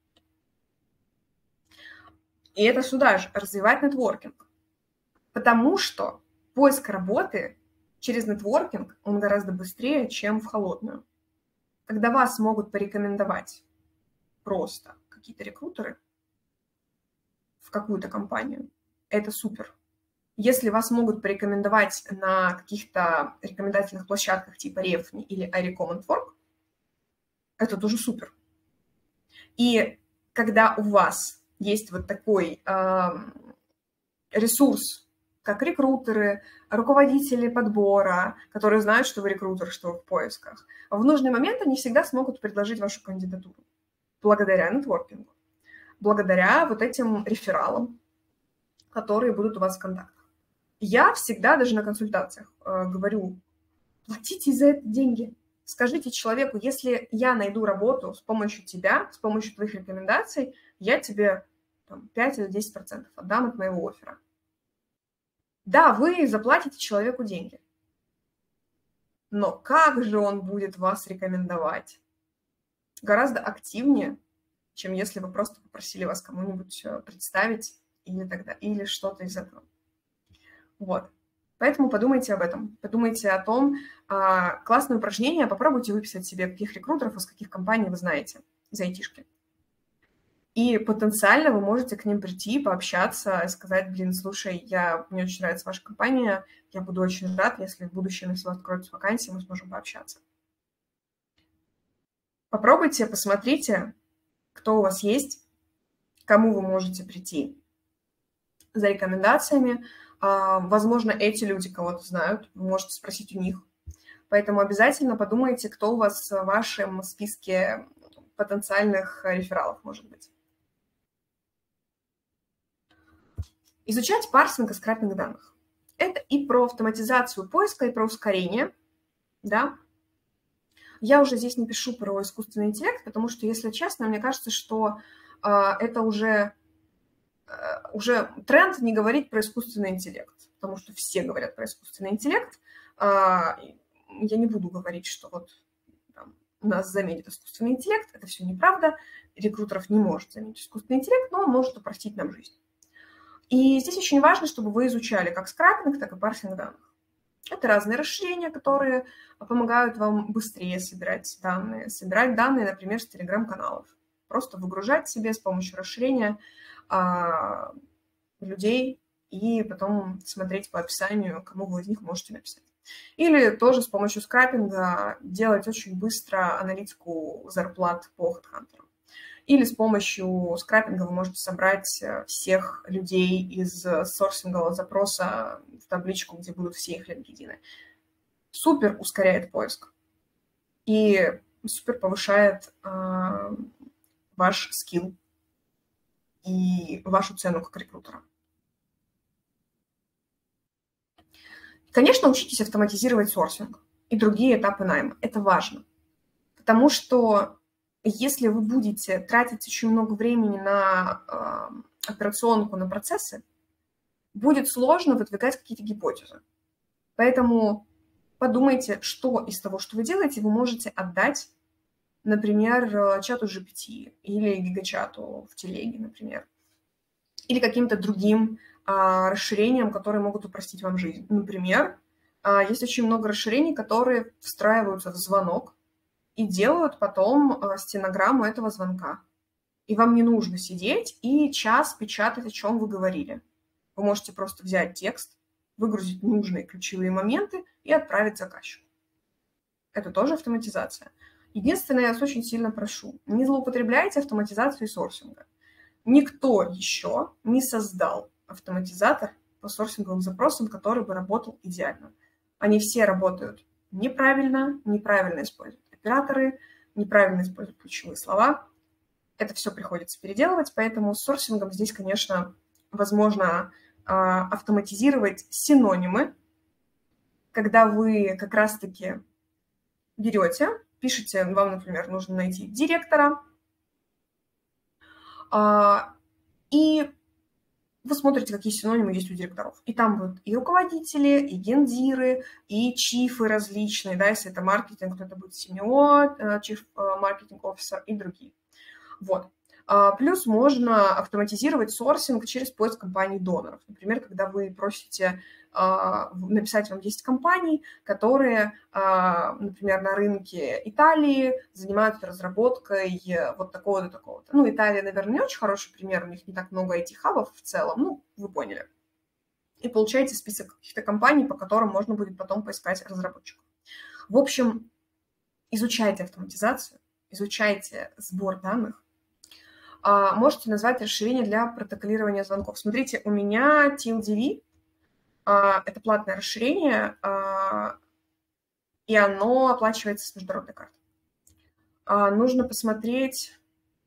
И это сюда же, развивать нетворкинг. Потому что поиск работы через нетворкинг, он гораздо быстрее, чем в холодную. Когда вас могут порекомендовать просто какие-то рекрутеры в какую-то компанию, это супер. Если вас могут порекомендовать на каких-то рекомендательных площадках типа Рефни или iRecommend.org, это тоже супер. И когда у вас есть вот такой э, ресурс, как рекрутеры, руководители подбора, которые знают, что вы рекрутер, что вы в поисках, в нужный момент они всегда смогут предложить вашу кандидатуру. Благодаря нетворкингу, благодаря вот этим рефералам, которые будут у вас в контактах. Я всегда даже на консультациях э, говорю, платите за это деньги. Скажите человеку, если я найду работу с помощью тебя, с помощью твоих рекомендаций, я тебе там, пять или десять процентов отдам от моего оффера. Да, вы заплатите человеку деньги, но как же он будет вас рекомендовать? Гораздо активнее, чем если вы просто попросили вас кому-нибудь представить или, тогда, или что-то из этого. Вот. Поэтому подумайте об этом. Подумайте о том, а, классное упражнение, попробуйте выписать себе, каких рекрутеров из каких компаний вы знаете из айтишки. И потенциально вы можете к ним прийти, пообщаться, сказать, блин, слушай, я, мне очень нравится ваша компания, я буду очень рад, если в будущем, если у вас откроются вакансии, мы сможем пообщаться. Попробуйте, посмотрите, кто у вас есть, к кому вы можете прийти за рекомендациями. Возможно, эти люди кого-то знают, вы можете спросить у них. Поэтому обязательно подумайте, кто у вас в вашем списке потенциальных рефералов может быть. Изучать парсинг и скрапинг данных. Это и про автоматизацию поиска, и про ускорение. Да? Я уже здесь не пишу про искусственный интеллект, потому что, если честно, мне кажется, что э, это уже, э, уже тренд не говорить про искусственный интеллект, потому что все говорят про искусственный интеллект. Э, я не буду говорить, что вот там, нас заменит искусственный интеллект. Это все неправда. Рекрутеров не может заменить искусственный интеллект, но он может упростить нам жизнь. И здесь очень важно, чтобы вы изучали как скрапинг, так и парсинг данных. Это разные расширения, которые помогают вам быстрее собирать данные. Собирать данные, например, с телеграм-каналов. Просто выгружать себе с помощью расширения а, людей и потом смотреть по описанию, кому вы из них можете написать. Или тоже с помощью скрапинга делать очень быстро аналитику зарплат по HeadHunter. Или с помощью скрапинга вы можете собрать всех людей из сорсингового запроса в табличку, где будут все их LinkedIn. Супер ускоряет поиск и супер повышает э, ваш скилл и вашу цену как рекрутера. Конечно, учитесь автоматизировать сорсинг и другие этапы найма. Это важно, потому что если вы будете тратить очень много времени на э, операционку, на процессы, будет сложно выдвигать какие-то гипотезы. Поэтому подумайте, что из того, что вы делаете, вы можете отдать, например, чату джи пи ти или гигачату в телеге, например, или каким-то другим э, расширениям, которые могут упростить вам жизнь. Например, э, есть очень много расширений, которые встраиваются в звонок и делают потом стенограмму этого звонка. И вам не нужно сидеть и час печатать, о чем вы говорили. Вы можете просто взять текст, выгрузить нужные ключевые моменты и отправить заказчику. Это тоже автоматизация. Единственное, я вас очень сильно прошу, не злоупотребляйте автоматизацией сорсинга. Никто еще не создал автоматизатор по сорсинговым запросам, который бы работал идеально. Они все работают неправильно, неправильно используют операторы, неправильно используют ключевые слова. Это все приходится переделывать, поэтому с сорсингом здесь, конечно, возможно автоматизировать синонимы, когда вы как раз-таки берете, пишете, вам, например, нужно найти директора, и вы смотрите, какие синонимы есть у директоров. И там будут и руководители, и гендиры, и чифы различные, да, если это маркетинг, то это будет си эм о, Chief Marketing Officer и другие. Вот. Плюс можно автоматизировать сорсинг через поиск компаний-доноров. Например, когда вы просите написать вам десять компаний, которые, например, на рынке Италии занимаются разработкой вот такого-то, такого-то. Ну, Италия, наверное, не очень хороший пример, у них не так много ай ти-хабов в целом, ну, вы поняли. И получаете список каких-то компаний, по которым можно будет потом поискать разработчиков. В общем, изучайте автоматизацию, изучайте сбор данных. Можете назвать расширение для протоколирования звонков. Смотрите, у меня ти эл ди ви, это платное расширение, и оно оплачивается с международной карты. Нужно посмотреть...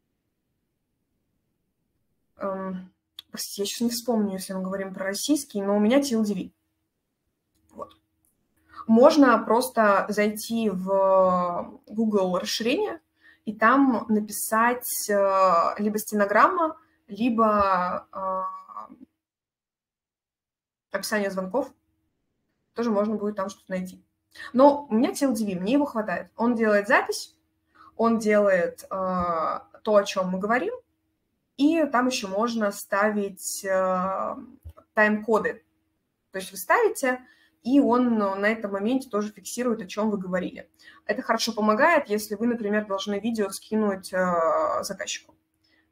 Простите, я сейчас не вспомню, если мы говорим про российский, но у меня ти эл ди ви. Вот. Можно просто зайти в Google расширение и там написать либо стенограмма, либо описание звонков. Тоже можно будет там что-то найти. Но у меня ти эл ди ви, мне его хватает. Он делает запись, он делает то, о чем мы говорим, и там еще можно ставить э, тайм-коды. То есть вы ставите, и он на этом моменте тоже фиксирует, о чем вы говорили. Это хорошо помогает, если вы, например, должны видео скинуть э, заказчику.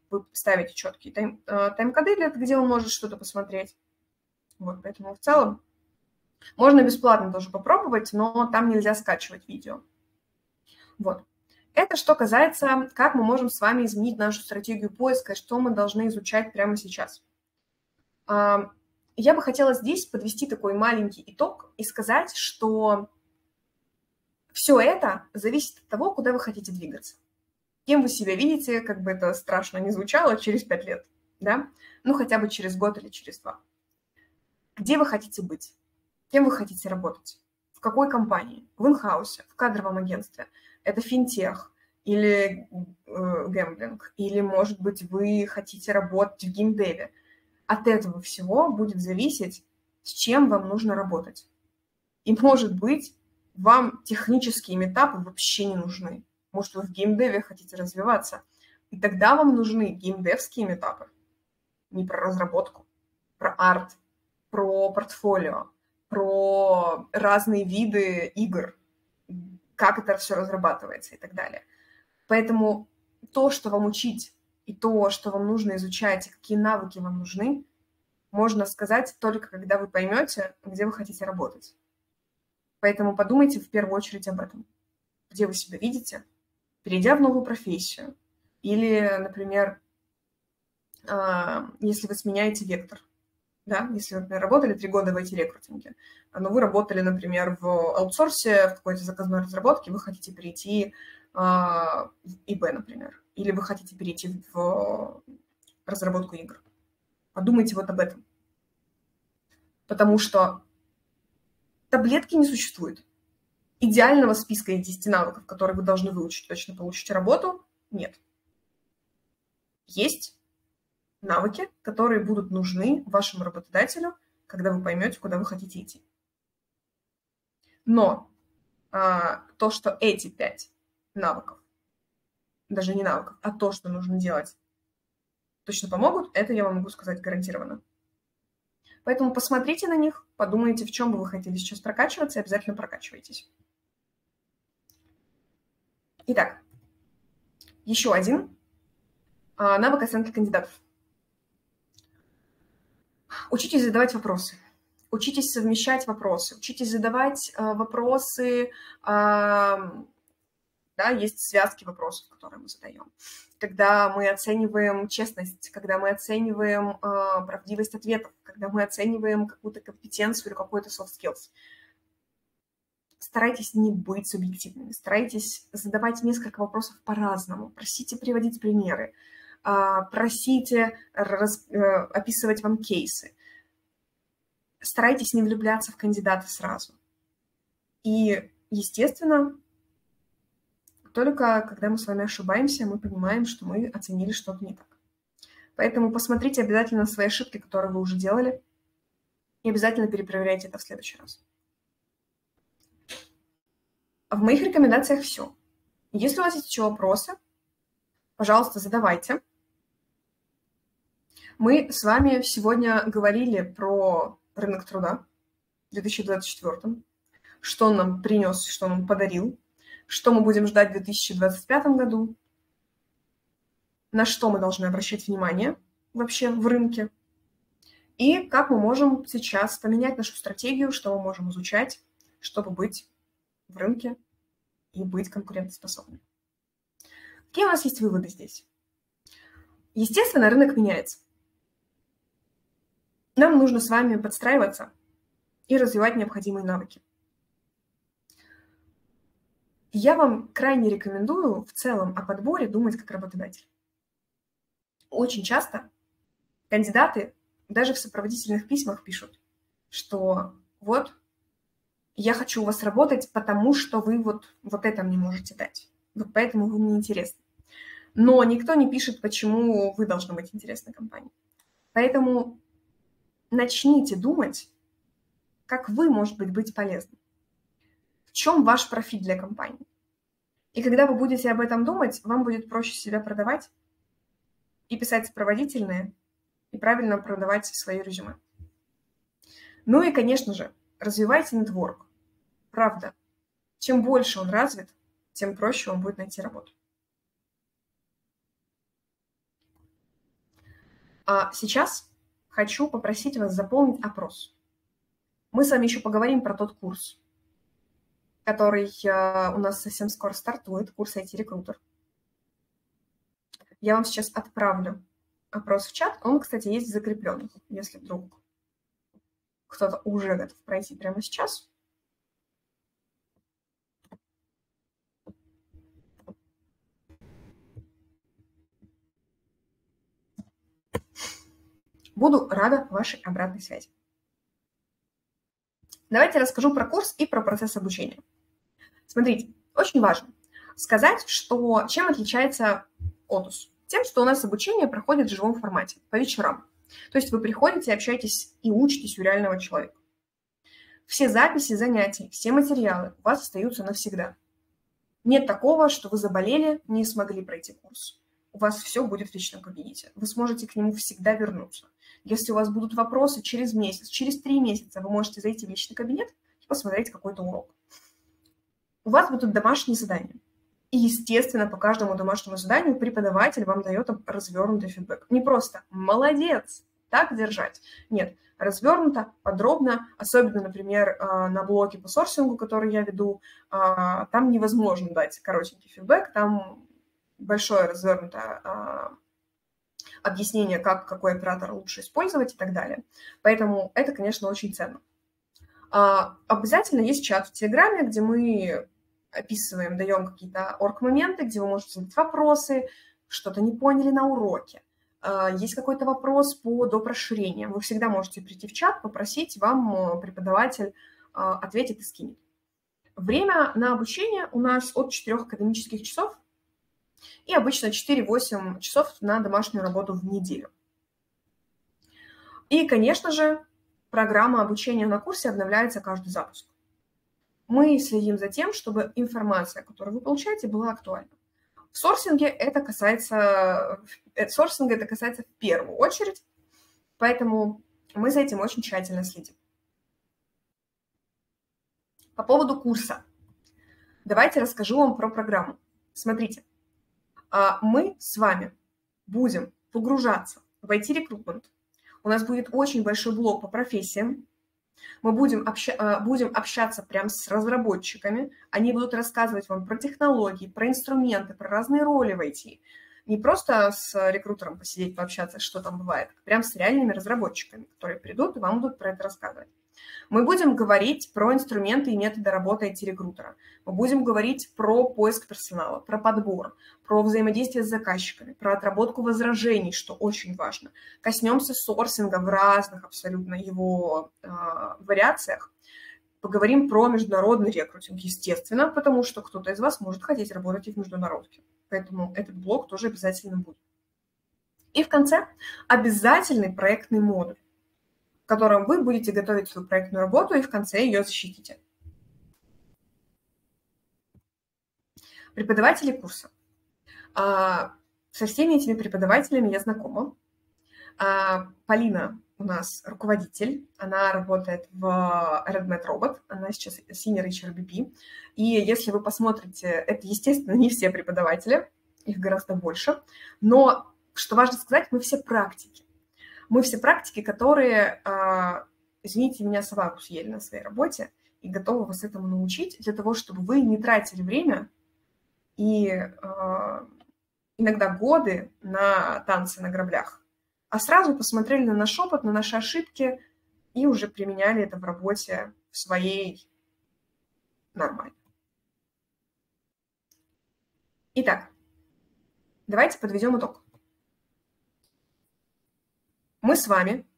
вы ставите четкие тайм, тайм-коды, где он может что-то посмотреть. Вот, поэтому в целом можно бесплатно тоже попробовать, но там нельзя скачивать видео. Вот. Это что касается, как мы можем с вами изменить нашу стратегию поиска, что мы должны изучать прямо сейчас. Я бы хотела здесь подвести такой маленький итог и сказать, что все это зависит от того, куда вы хотите двигаться. Кем вы себя видите, как бы это страшно ни звучало, через пять лет, да? Ну, хотя бы через год или через два. Где вы хотите быть? Кем вы хотите работать? В какой компании? В инхаусе, в кадровом агентстве? Это финтех или э, гэмблинг? Или, может быть, вы хотите работать в геймдеве? От этого всего будет зависеть, с чем вам нужно работать. И, может быть, вам технические метапы вообще не нужны. Может, вы в геймдеве хотите развиваться. И тогда вам нужны геймдевские метапы. Не про разработку, про арт, про портфолио, про разные виды игр, как это все разрабатывается и так далее. Поэтому то, что вам учить, и то, что вам нужно изучать, и какие навыки вам нужны, можно сказать только когда вы поймете, где вы хотите работать. Поэтому подумайте в первую очередь об этом. Где вы себя видите, перейдя в новую профессию. Или, например, если вы сменяете вектор. Да? Если вы, например, работали три года в ай ти-рекрутинге, но вы работали, например, в аутсорсе, в какой-то заказной разработке, вы хотите перейти в и би, например. Или вы хотите перейти в разработку игр. Подумайте вот об этом. Потому что таблетки не существует. Идеального списка из десяти навыков, которые вы должны выучить, точно получить работу, нет. Есть навыки, которые будут нужны вашему работодателю, когда вы поймете, куда вы хотите идти. Но а, то, что эти пять навыков, даже не навыков, а то, что нужно делать, точно помогут, это я вам могу сказать гарантированно. Поэтому посмотрите на них, подумайте, в чем бы вы хотели сейчас прокачиваться, и обязательно прокачивайтесь. Итак, еще один а, навык оценки кандидатов. Учитесь задавать вопросы. Учитесь совмещать вопросы. Учитесь задавать э, вопросы. Э, да, есть связки вопросов, которые мы задаем. Когда мы оцениваем честность, когда мы оцениваем э, правдивость ответов, когда мы оцениваем какую-то компетенцию или какой-то soft skills. Старайтесь не быть субъективными. Старайтесь задавать несколько вопросов по-разному. Просите приводить примеры. Просите раз, описывать вам кейсы. Старайтесь не влюбляться в кандидата сразу. И, естественно, только когда мы с вами ошибаемся, мы понимаем, что мы оценили что-то не так. Поэтому посмотрите обязательно на свои ошибки, которые вы уже делали, и обязательно перепроверяйте это в следующий раз. В моих рекомендациях все. Если у вас есть еще вопросы, пожалуйста, задавайте. Мы с вами сегодня говорили про рынок труда в две тысячи двадцать четвёртом, что он нам принес, что он нам подарил, что мы будем ждать в две тысячи двадцать пятом году, на что мы должны обращать внимание вообще в рынке, и как мы можем сейчас поменять нашу стратегию, что мы можем изучать, чтобы быть в рынке и быть конкурентоспособными. Какие у нас есть выводы здесь? Естественно, рынок меняется. Нам нужно с вами подстраиваться и развивать необходимые навыки. Я вам крайне рекомендую в целом о подборе думать как работодатель. Очень часто кандидаты даже в сопроводительных письмах пишут, что вот я хочу у вас работать, потому что вы вот, вот это мне можете дать. Вот поэтому вы мне интересны. Но никто не пишет, почему вы должны быть интересной компании. Поэтому начните думать, как вы, может быть, быть полезны. В чем ваш профит для компании. И когда вы будете об этом думать, вам будет проще себя продавать и писать сопроводительные, и правильно продавать свое резюме. Ну и, конечно же, развивайте нетворк. Правда. Чем больше он развит, тем проще вам будет найти работу. А сейчас хочу попросить вас заполнить опрос. Мы с вами еще поговорим про тот курс, который у нас совсем скоро стартует, курс ай ти-рекрутер. Я вам сейчас отправлю опрос в чат. Он, кстати, есть в закрепленных, если вдруг кто-то уже готов пройти прямо сейчас. Буду рада вашей обратной связи. Давайте расскажу про курс и про процесс обучения. Смотрите, очень важно сказать, что чем отличается Otus. Тем, что у нас обучение проходит в живом формате, по вечерам. То есть вы приходите, общаетесь и учитесь у реального человека. Все записи занятий, все материалы у вас остаются навсегда. Нет такого, что вы заболели, не смогли пройти курс. У вас все будет в личном кабинете. Вы сможете к нему всегда вернуться. Если у вас будут вопросы через месяц, через три месяца, вы можете зайти в личный кабинет и посмотреть какой-то урок. У вас будут домашние задания. И, естественно, по каждому домашнему заданию преподаватель вам дает развернутый фидбэк. Не просто «молодец, так держать». Нет, развернуто, подробно, особенно, например, на блоке по сорсингу, который я веду, там невозможно дать коротенький фидбэк, там большое развернутое объяснение, как какой оператор лучше использовать и так далее. Поэтому это, конечно, очень ценно. Обязательно есть чат в Телеграме, где мы описываем, даем какие-то орг-моменты, где вы можете задать вопросы, что-то не поняли на уроке. Есть какой-то вопрос по доп. Расширениям. Вы всегда можете прийти в чат, попросить, вам преподаватель ответит и скинет. Время на обучение у нас от четырёх академических часов и обычно четыре-восемь часов на домашнюю работу в неделю. И, конечно же, программа обучения на курсе обновляется каждый запуск. Мы следим за тем, чтобы информация, которую вы получаете, была актуальна. В сорсинге это касается, сорсинга это касается в первую очередь, поэтому мы за этим очень тщательно следим. По поводу курса. Давайте расскажу вам про программу. Смотрите, мы с вами будем погружаться в ай ти-рекрутмент. У нас будет очень большой блок по профессиям. Мы будем, обща- будем общаться прямо с разработчиками. Они будут рассказывать вам про технологии, про инструменты, про разные роли в ай ти. Не просто с рекрутером посидеть, пообщаться, что там бывает, а прям с реальными разработчиками, которые придут и вам будут про это рассказывать. Мы будем говорить про инструменты и методы работы ай ти-рекрутера. Мы будем говорить про поиск персонала, про подбор, про взаимодействие с заказчиками, про отработку возражений, что очень важно. Коснемся сорсинга в разных абсолютно его э, вариациях. Поговорим про международный рекрутинг, естественно, потому что кто-то из вас может хотеть работать и в международке. Поэтому этот блок тоже обязательно будет. И в конце обязательный проектный модуль, в котором вы будете готовить свою проектную работу и в конце ее защитите. Преподаватели курса. Со всеми этими преподавателями я знакома. Полина у нас руководитель, она работает в Redmet Robot, она сейчас Senior эйч ар би пи. И если вы посмотрите, это, естественно, не все преподаватели, их гораздо больше. Но, что важно сказать, мы все практики. Мы все практики, которые, извините меня, собаку съели на своей работе и готовы вас этому научить для того, чтобы вы не тратили время и иногда годы на танцы на граблях, а сразу посмотрели на наш опыт, на наши ошибки и уже применяли это в работе в своей нормально. Итак, давайте подведем итог. Мы с вами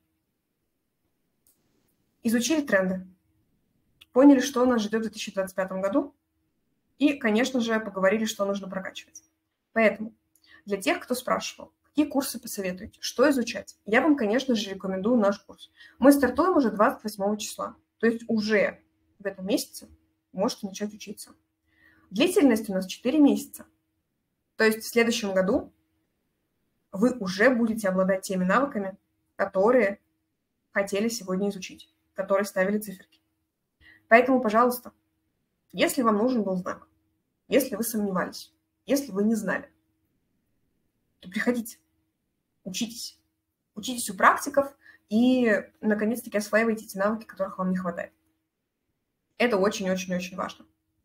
изучили тренды, поняли, что нас ждет в две тысячи двадцать пятом году, и, конечно же, поговорили, что нужно прокачивать. Поэтому для тех, кто спрашивал, какие курсы посоветуете, что изучать, я вам, конечно же, рекомендую наш курс. Мы стартуем уже двадцать восьмого числа, то есть уже в этом месяце вы можете начать учиться. Длительность у нас четыре месяца, то есть в следующем году вы уже будете обладать теми навыками, которые хотели сегодня изучить, которые ставили циферки. Поэтому, пожалуйста, если вам нужен был знак, если вы сомневались, если вы не знали, то приходите, учитесь, учитесь у практиков и, наконец-таки, осваивайте те навыки, которых вам не хватает. Это очень-очень-очень важно.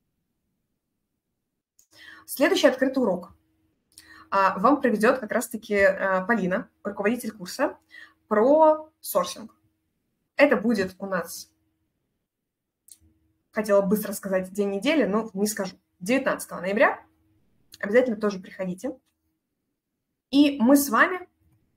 Следующий открытый урок вам проведет как раз-таки Полина, руководитель курса, про сорсинг. Это будет у нас, хотела быстро сказать день недели, но не скажу, девятнадцатого ноября. Обязательно тоже приходите. И мы с вами,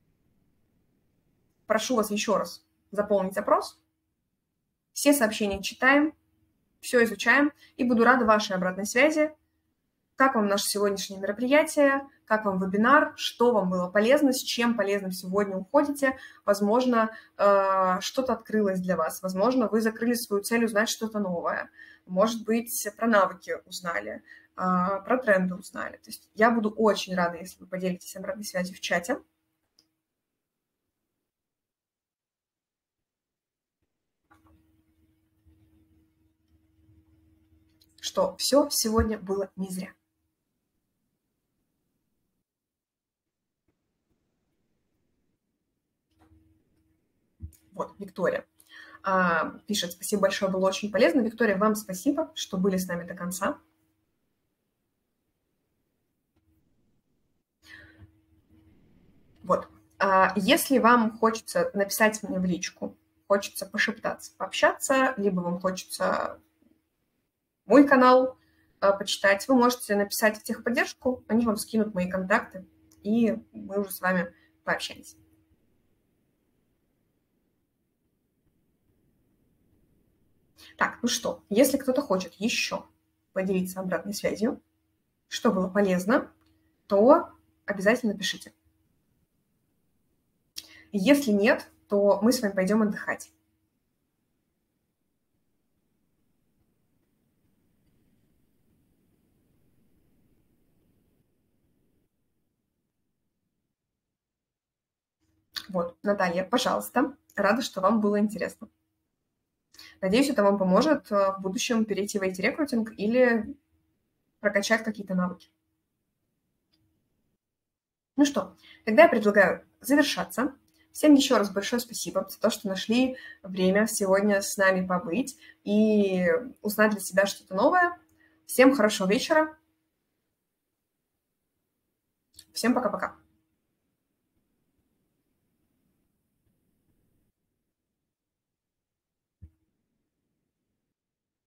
прошу вас еще раз заполнить опрос. Все сообщения читаем, все изучаем, и буду рада вашей обратной связи. Как вам наше сегодняшнее мероприятие, как вам вебинар, что вам было полезно, с чем полезным сегодня уходите. Возможно, что-то открылось для вас, возможно, вы закрыли свою цель узнать что-то новое. Может быть, про навыки узнали, про тренды узнали. То есть я буду очень рада, если вы поделитесь обратной связью в чате. Что все сегодня было не зря. Вот, Виктория а, пишет, спасибо большое, было очень полезно. Виктория, вам спасибо, что были с нами до конца. Вот, а, если вам хочется написать мне в личку, хочется пошептаться, пообщаться, либо вам хочется мой канал а, почитать, вы можете написать в техподдержку, они вам скинут мои контакты, и мы уже с вами пообщаемся. Так, ну что, если кто-то хочет еще поделиться обратной связью, что было полезно, то обязательно пишите. Если нет, то мы с вами пойдем отдыхать. Вот, Наталья, пожалуйста, рада, что вам было интересно. Надеюсь, это вам поможет в будущем перейти в ай ти-рекрутинг или прокачать какие-то навыки. Ну что, тогда я предлагаю завершаться. Всем еще раз большое спасибо за то, что нашли время сегодня с нами побыть и узнать для себя что-то новое. Всем хорошего вечера. Всем пока-пока.